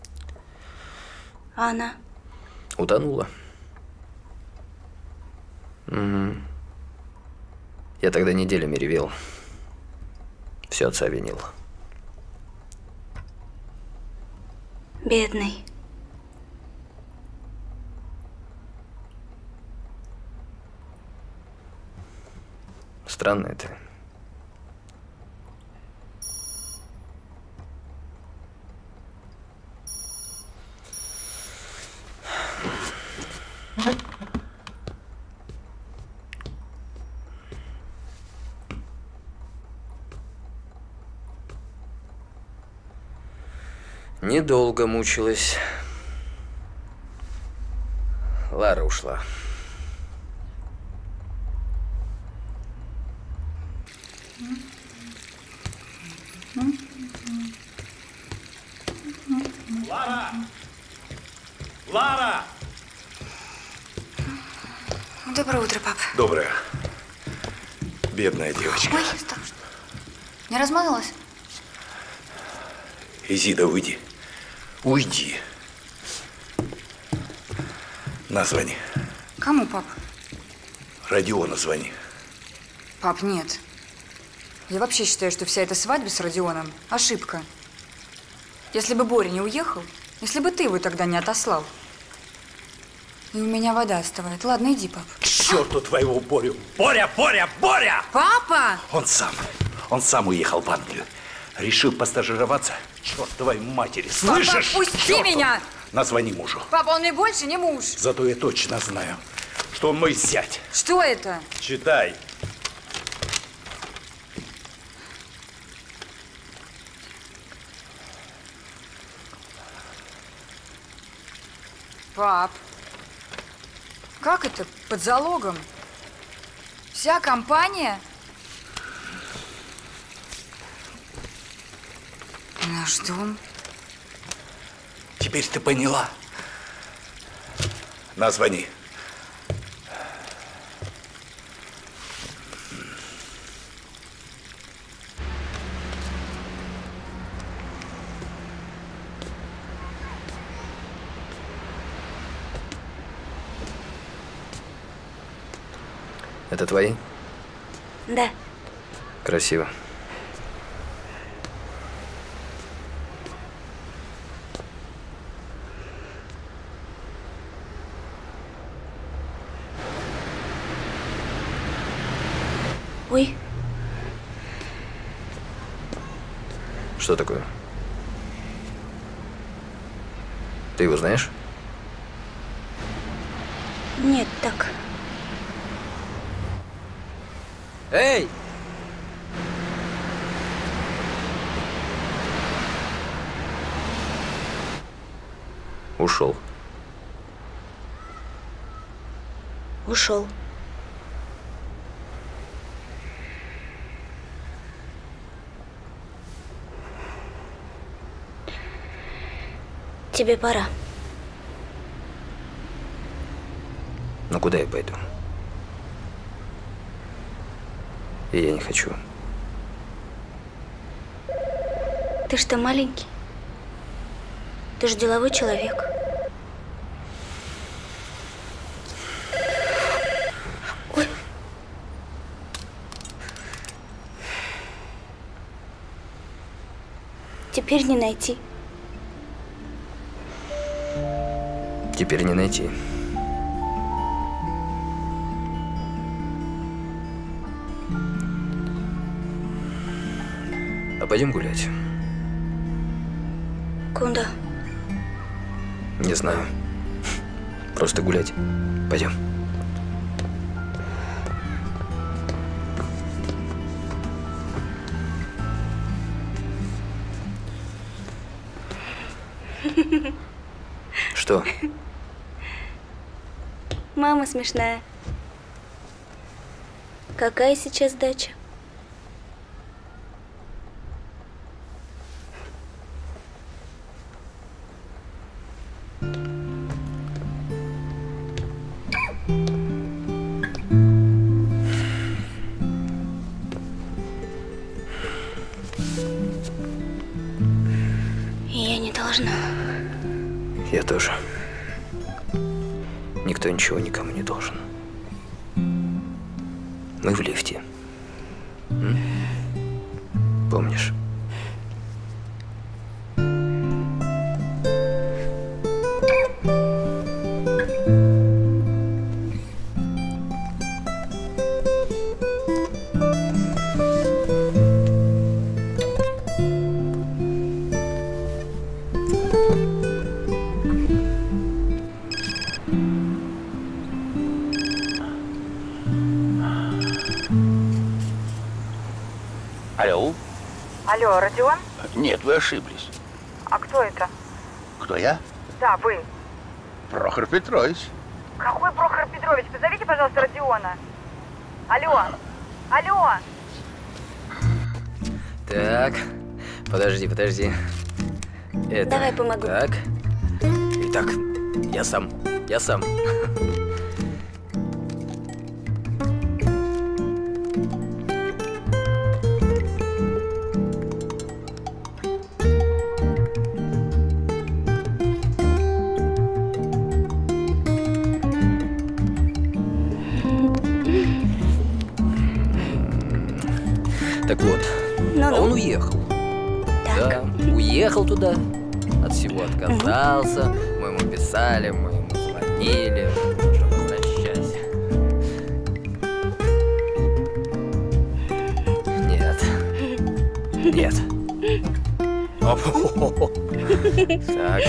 А она? Утонула. Угу. Я тогда неделями ревел. Все отца винил. Бедный. Странно это. Недолго мучилась. Лара ушла. Лара! Лара! Доброе утро, пап. Доброе. Бедная девочка. Ой, осторожно. Не размазалась? Изида, уйди. Уйди. На, звони. Кому, пап? Родиону звони. Пап, нет. Я вообще считаю, что вся эта свадьба с Родионом – ошибка. Если бы Боря не уехал, если бы ты его тогда не отослал. И у меня вода остывает. Ладно, иди, пап. К черту твоего Борю. Боря, Боря, Боря! Папа! Он сам. Он сам уехал в Англию. Решил постажироваться. Черт твоей матери. Слышишь? Папа, пусти меня! Назвони мужу. Папа, он мне больше не муж. Зато я точно знаю, что он мой зять. Что это? Читай. Пап, как это под залогом? Вся компания? Наш дом? Теперь ты поняла. Названи. Это твои? Да. Красиво. Ой. Что такое? Ты его знаешь? Нет, так. Эй! Ушел. Ушел. Тебе пора. Ну куда я пойду? И я не хочу. Ты что, маленький? Ты же деловой человек. Ой. Теперь не найти. Теперь не найти. А пойдем гулять? Куда? Не знаю. Просто гулять. Пойдем. Что? Мама смешная. Какая сейчас дача? Я не должна. Я тоже. Никто ничего никому не должен. Мы в лифте. М? Помнишь? Алло? Алло, Родион? Нет, вы ошиблись. А кто это? Кто я? Да, вы. Прохор Петрович. Какой Прохор Петрович? Позовите, пожалуйста, Родиона. Алло. Алло. Так, подожди, подожди. Это... Давай помогу. Так. Итак, я сам. Я сам. Так вот, Ну-ну. а он уехал. Да, уехал туда, от всего отказался. Мы ему писали, мы ему звонили, что возвращайся. Нет. Нет. Оп. Так.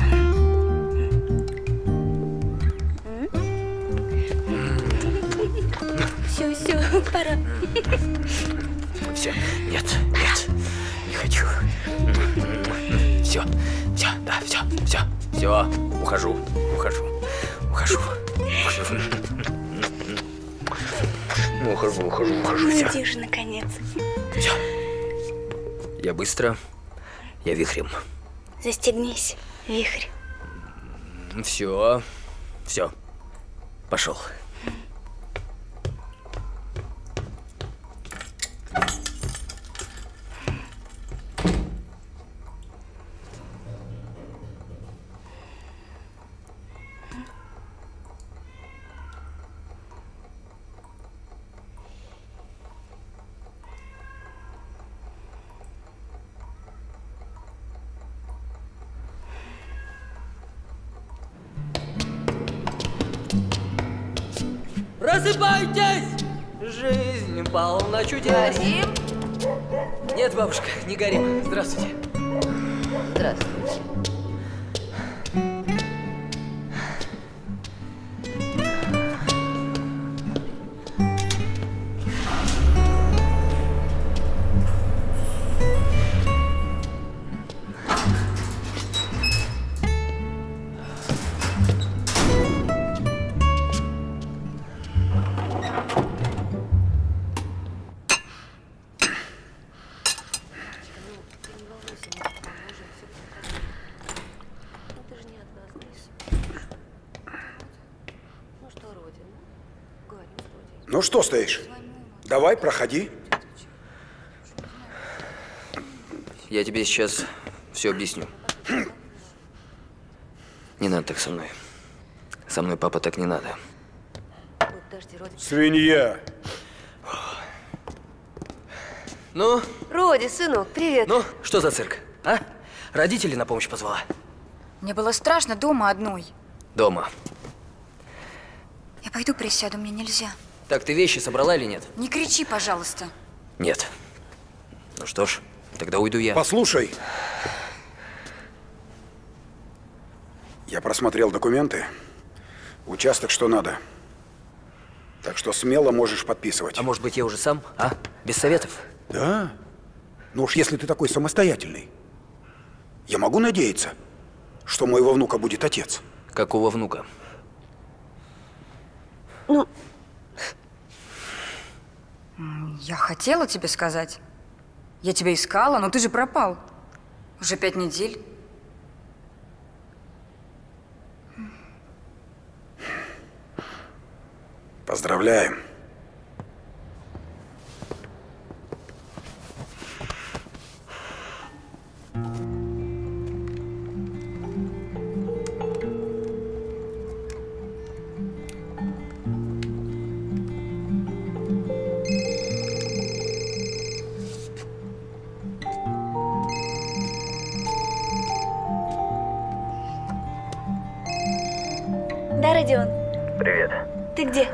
Все, все, пора. Все, нет, нет, не хочу. Все, все, да, все, все, все, ухожу, ухожу, ухожу, ухожу. Ну, ухожу, ухожу, ухожу, Ну все. иди же, наконец. Все. Я быстро, я вихрем. Застегнись, вихрь. Все, все, пошел. Просыпайтесь! Жизнь полна чудес. Горим? Нет, бабушка, не горим. Здравствуйте. Здравствуйте. Ну что стоишь? Давай, проходи. Я тебе сейчас все объясню. Не надо так со мной. Со мной, папа, так не надо. Свинья. Ну? Роди, сынок, привет. Ну, что за цирк, а? Родители на помощь позвала? Мне было страшно дома одной. Дома. Я пойду присяду, мне нельзя. Так, ты вещи собрала или нет? Не кричи, пожалуйста. Нет. Ну что ж, тогда уйду я. Послушай. Я просмотрел документы. Участок что надо. Так что смело можешь подписывать. А может быть, я уже сам, а? Без советов? Да? Ну уж если ты такой самостоятельный. Я могу надеяться, что у моего внука будет отец. Какого внука? Ну... Я хотела тебе сказать. Я тебя искала, но ты же пропал. Уже пять недель. Поздравляем. Да, Родион? Привет. Ты где?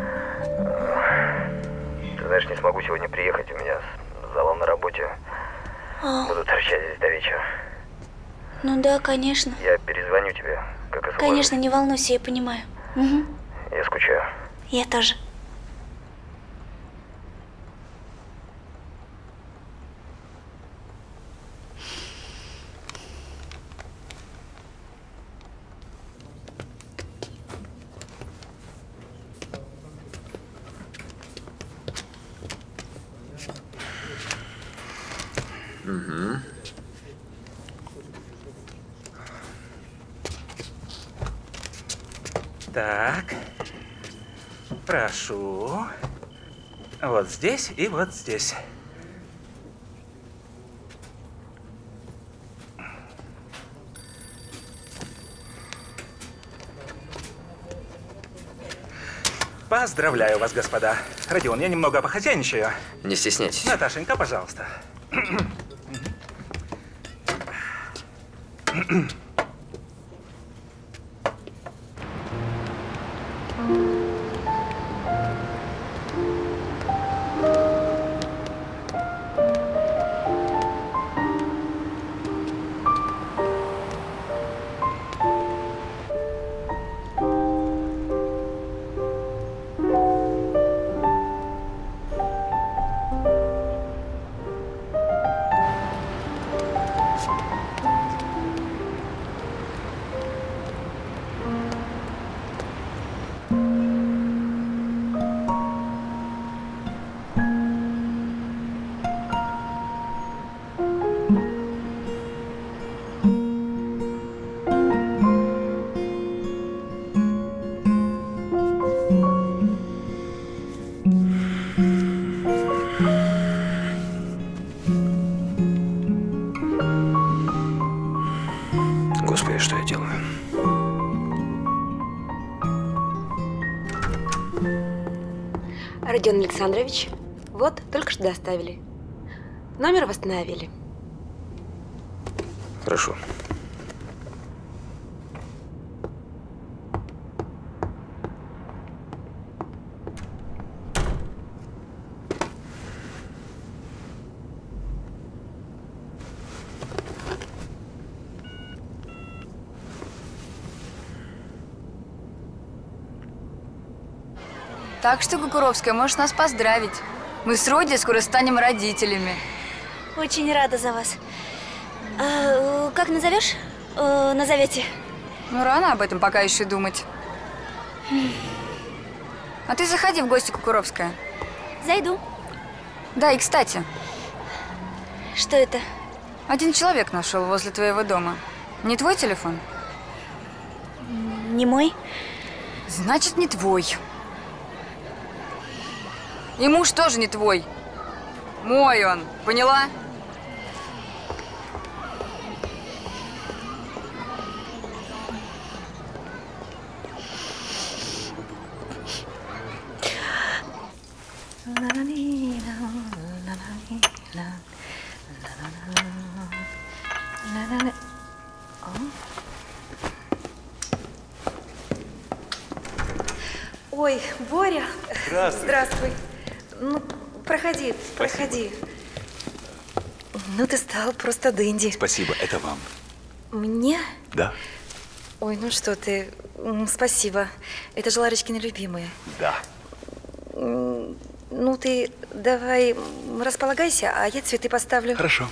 Ты знаешь, не смогу сегодня приехать, у меня завал на работе. А. Буду торчать здесь до вечера. Ну да, конечно. Я перезвоню тебе, как освобожусь. Конечно, не волнуйся, я понимаю. Угу. Я скучаю. Я тоже. Угу. Так. Прошу. Вот здесь и вот здесь. Поздравляю вас, господа. Родион, я немного похозяйничаю. Не стесняйтесь. Наташенька, пожалуйста. Господи, что я делаю? Родион Александрович, вот, только что доставили. Номер восстановили. Хорошо. Так что, Кукуровская, можешь нас поздравить. Мы с Роди скоро станем родителями. Очень рада за вас. А, как назовешь? Э, назовете? Ну, рано об этом пока еще думать. А ты заходи в гости, Кукуровская. Зайду. Да, и кстати. Что это? Один человек нашел возле твоего дома. Не твой телефон? Не мой. Значит, не твой. И муж тоже не твой. Мой он, поняла? Ой, Боря. Здравствуй. Здравствуй. Ну, проходи, проходи. Ну, ты стал просто дэнди. Спасибо, это вам. Мне? Да. Ой, ну что ты. М, Спасибо. Это же Ларочкины любимые. Да. М, Ну, ты давай м, располагайся, а я цветы поставлю. Хорошо.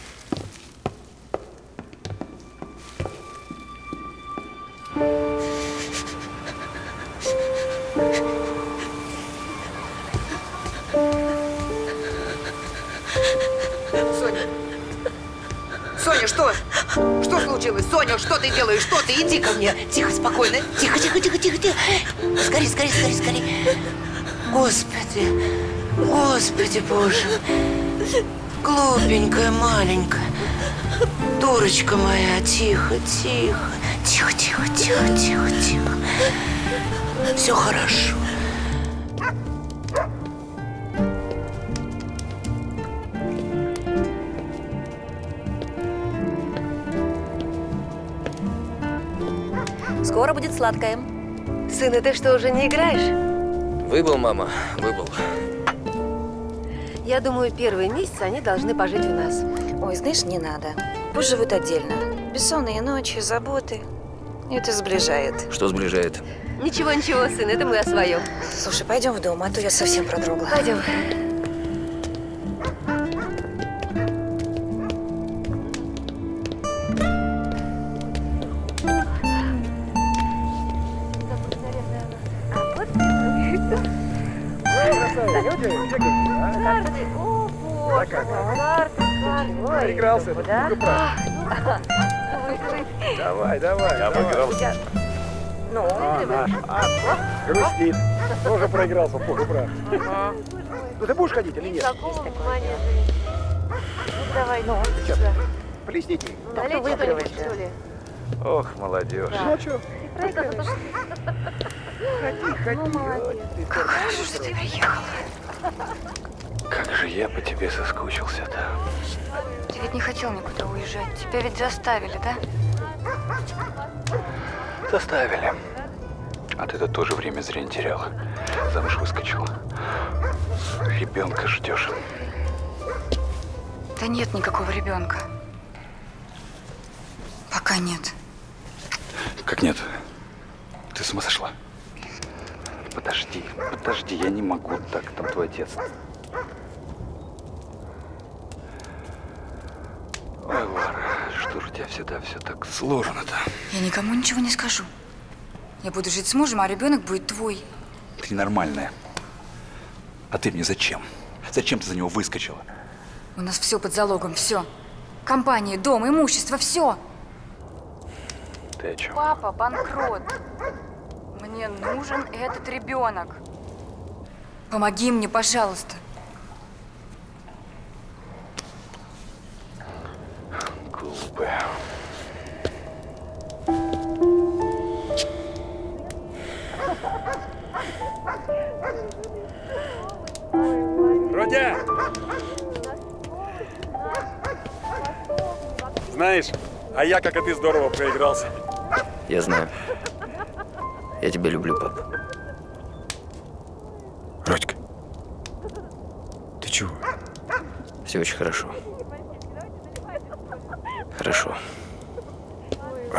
Соня. Соня, что? Что случилось? Соня, что ты делаешь? Что ты? Иди ко мне. Тихо, спокойно. Тихо, тихо, тихо, тихо, тихо. Скорей, скорей, скорей, скорей. Господи. Господи, Боже. Глупенькая, маленькая. Дурочка моя. Тихо, тихо. Тихо, тихо, тихо, тихо, тихо. Все хорошо. Скоро будет сладкое. Сын, а ты что, уже не играешь? Выбыл, мама, выбыл. Я думаю, первые месяцы они должны пожить у нас. Ой, знаешь, не надо. Пусть живут отдельно. Бессонные ночи, заботы. Это сближает. Что сближает? Ничего, ничего, сын, это мы о своем. Слушай, пойдем в дом, а то я совсем продрогла. Пойдем. Проигрался, да? Давай, давай. Я проигрался. Ну, а, наш. А, грустит. Тоже проигрался, плохо прав. Ну ты будешь ходить или нет? Давай, ну. Плесните. Налей что-нибудь, что ли? Ох, молодежь. Ну а что? Ходи, ходи. Ну, молодец. Как хорошо, что ты приехала. Как же я по тебе соскучился-то. Ты ведь не хотел никуда уезжать. Тебя ведь заставили, да? Заставили. А ты-то тоже время зря не теряла. Замуж выскочила. Ребенка ждешь. Да нет никакого ребенка. Пока нет. Как нет? Ты с ума сошла? Подожди, подожди, я не могу так, там твой отец. Ой, Лара, что же у тебя всегда все так сложно-то? Я никому ничего не скажу. Я буду жить с мужем, а ребенок будет твой. Ты ненормальная. А ты мне зачем? Зачем ты за него выскочила? У нас все под залогом, все. Компания, дом, имущество, все. Ты о чем? Папа банкрот. Мне нужен этот ребенок. Помоги мне, пожалуйста. Глупая. Родя! Знаешь, а я, как и ты, здорово проигрался. Я знаю. Я тебя люблю, пап. Родька, ты чего? Все очень хорошо. Хорошо. А...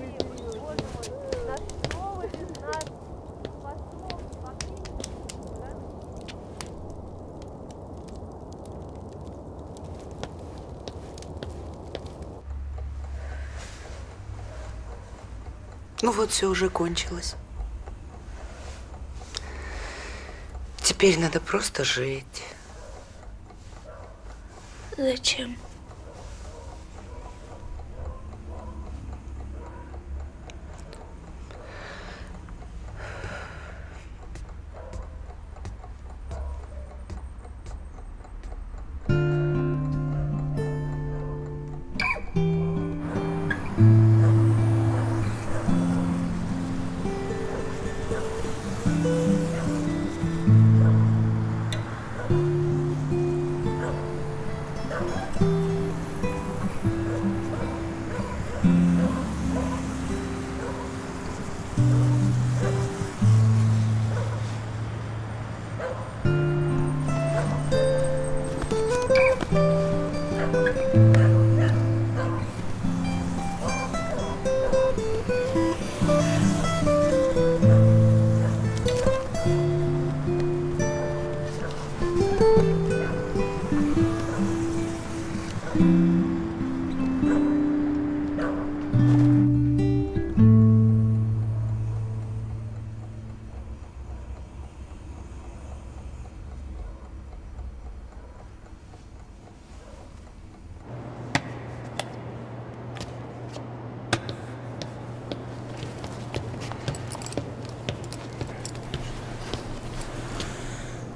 Ну вот, все уже кончилось. Теперь надо просто жить. Зачем?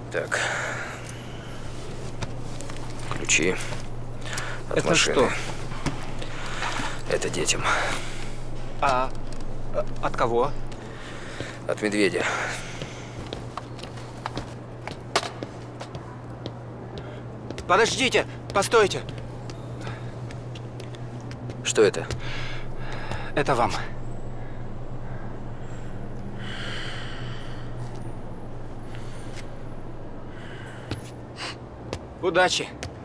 Так. Ключи от Это машины. что? Это детям. А от кого? От медведя. Подождите! Постойте! Что это? Это вам. Удачи!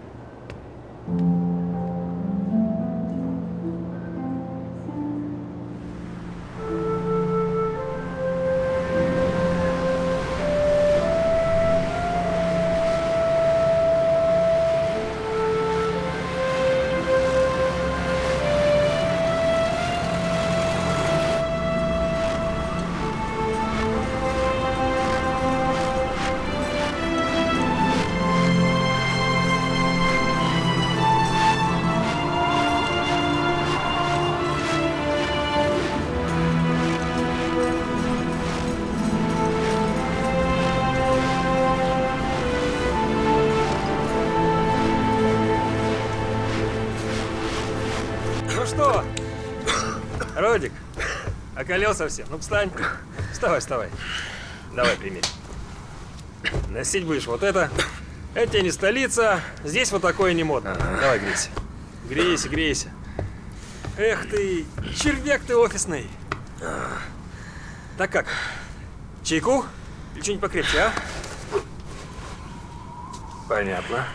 Ну что, Родик, околел совсем? Ну встань, вставай, вставай. Давай, примерь. Носить будешь вот это. Это тебе не столица, здесь вот такое не модно. Ага. Давай, грейся. Грейся, грейся. Эх ты, червяк ты офисный. Ага. Так как, чайку или что-нибудь покрепче, а? Понятно.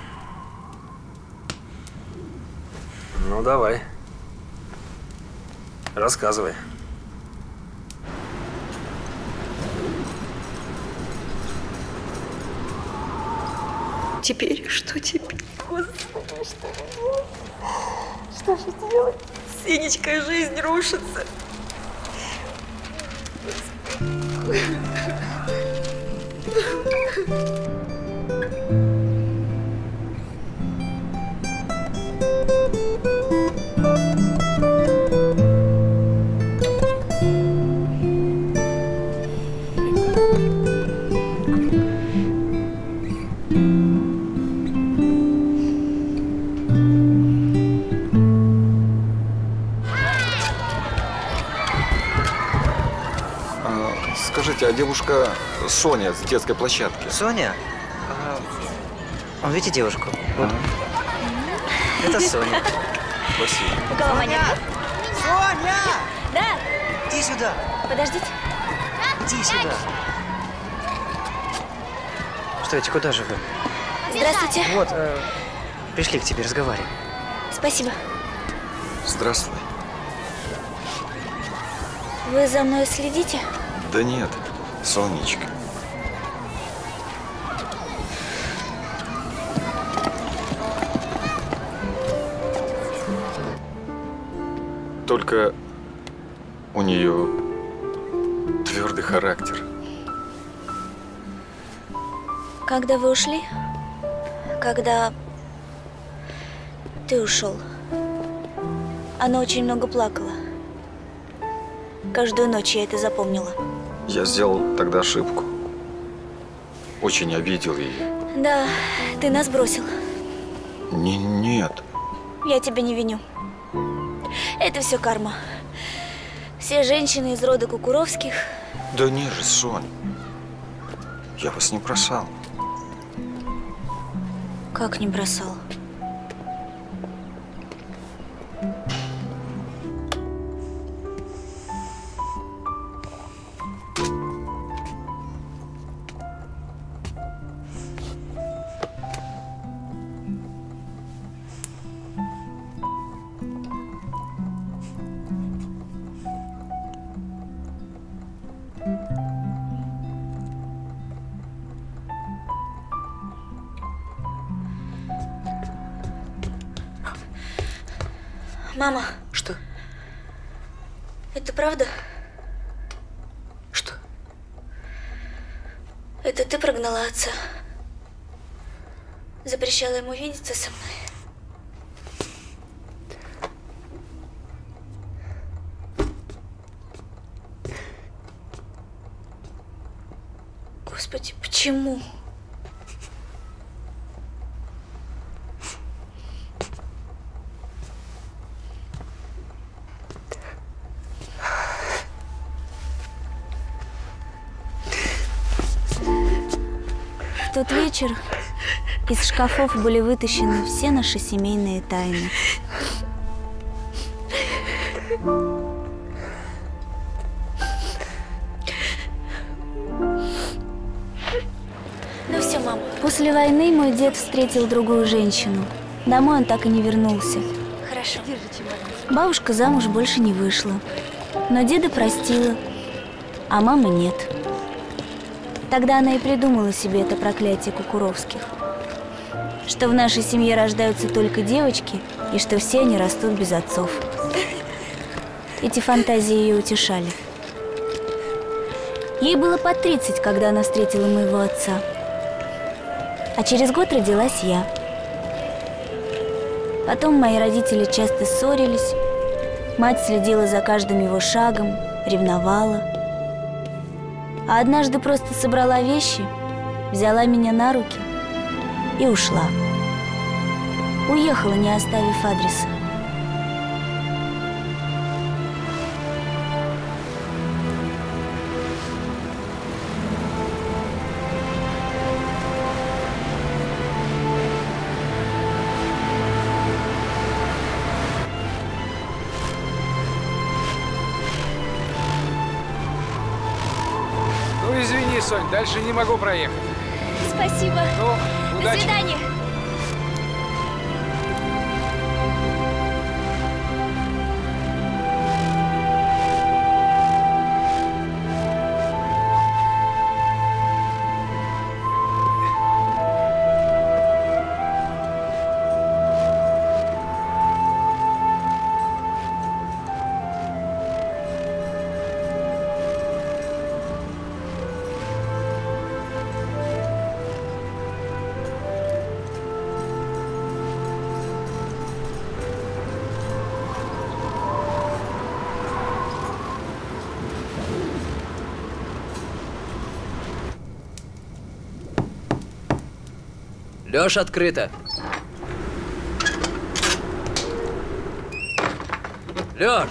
Ну, давай. Рассказывай. Теперь? Что теперь? Господи, что делать? Что же делать? Сенечка, жизнь рушится. Скажите, а девушка Соня с детской площадки? Соня? А, он видите девушку? Вот. Это Соня. Спасибо. У кого монетка? Соня! Да? Иди сюда. Подождите. Иди сюда. Стойте, куда же вы? Здравствуйте. Вот, э, пришли к тебе разговаривать. Спасибо. Здравствуй. Вы за мной следите? Да нет, Сонечка. Только у нее твердый характер. Когда вы ушли, когда ты ушел, она очень много плакала. Каждую ночь я это запомнила. Я сделал тогда ошибку. Очень обидел ее. Да, ты нас бросил. Не, нет. Я тебя не виню. Это все карма. Все женщины из рода Кукуровских. Да не же, Сонь. Я вас не бросал. Как не бросал? Мама. Что? Это правда? Что? Это ты прогнала отца? Запрещала ему видеться со мной? Господи, почему? В тот вечер из шкафов были вытащены все наши семейные тайны. Ну все, мам. После войны мой дед встретил другую женщину. Домой он так и не вернулся. Хорошо. Бабушка замуж больше не вышла. Но деда простила, а мамы нет. Тогда она и придумала себе это проклятие Кукуровских. Что в нашей семье рождаются только девочки, и что все они растут без отцов. Эти фантазии ее утешали. Ей было по тридцать, когда она встретила моего отца. А через год родилась я. Потом мои родители часто ссорились. Мать следила за каждым его шагом, ревновала. А однажды просто собрала вещи, взяла меня на руки и ушла. Уехала, не оставив адреса. Ну, извини, Сонь, дальше не могу проехать. Спасибо. Ну, удачи. До свидания. Лёш, открыто. Лёш!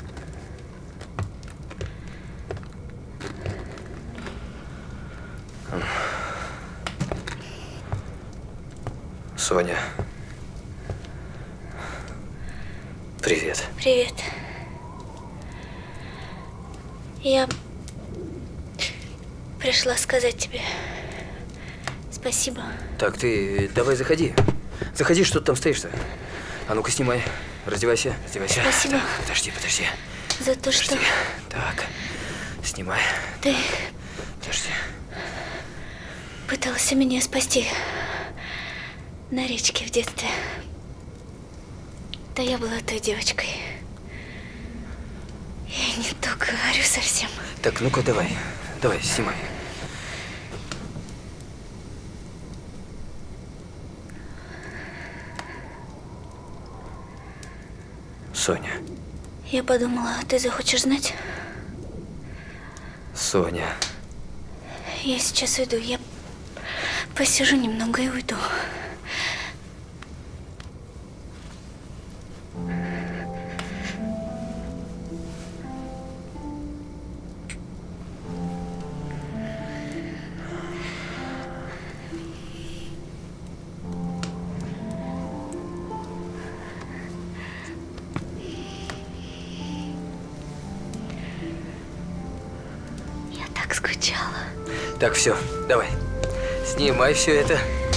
Соня. Привет. Привет. Я пришла сказать тебе спасибо. Так, ты давай заходи. Заходи, что ты там стоишь-то? А ну-ка, снимай. Раздевайся, раздевайся. Спасибо. Так, подожди, подожди. За то, что Так, снимай. ты Подожди. пытался меня спасти на речке в детстве. Да я была той девочкой. Я не то говорю совсем. Так, ну-ка, давай. Давай, снимай. Соня. Я подумала, ты захочешь знать? Соня. Я сейчас уйду. Я посижу немного и уйду. Скучала. Так, все, давай. Снимай все это.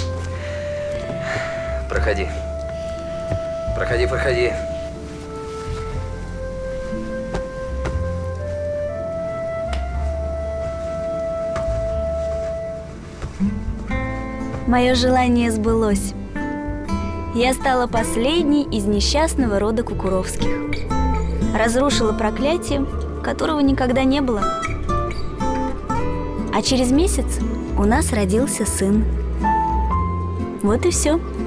Проходи. Проходи, проходи. Мое желание сбылось. Я стала последней из несчастного рода Кукуровских. Разрушила проклятие, которого никогда не было. А через месяц у нас родился сын. Вот и все.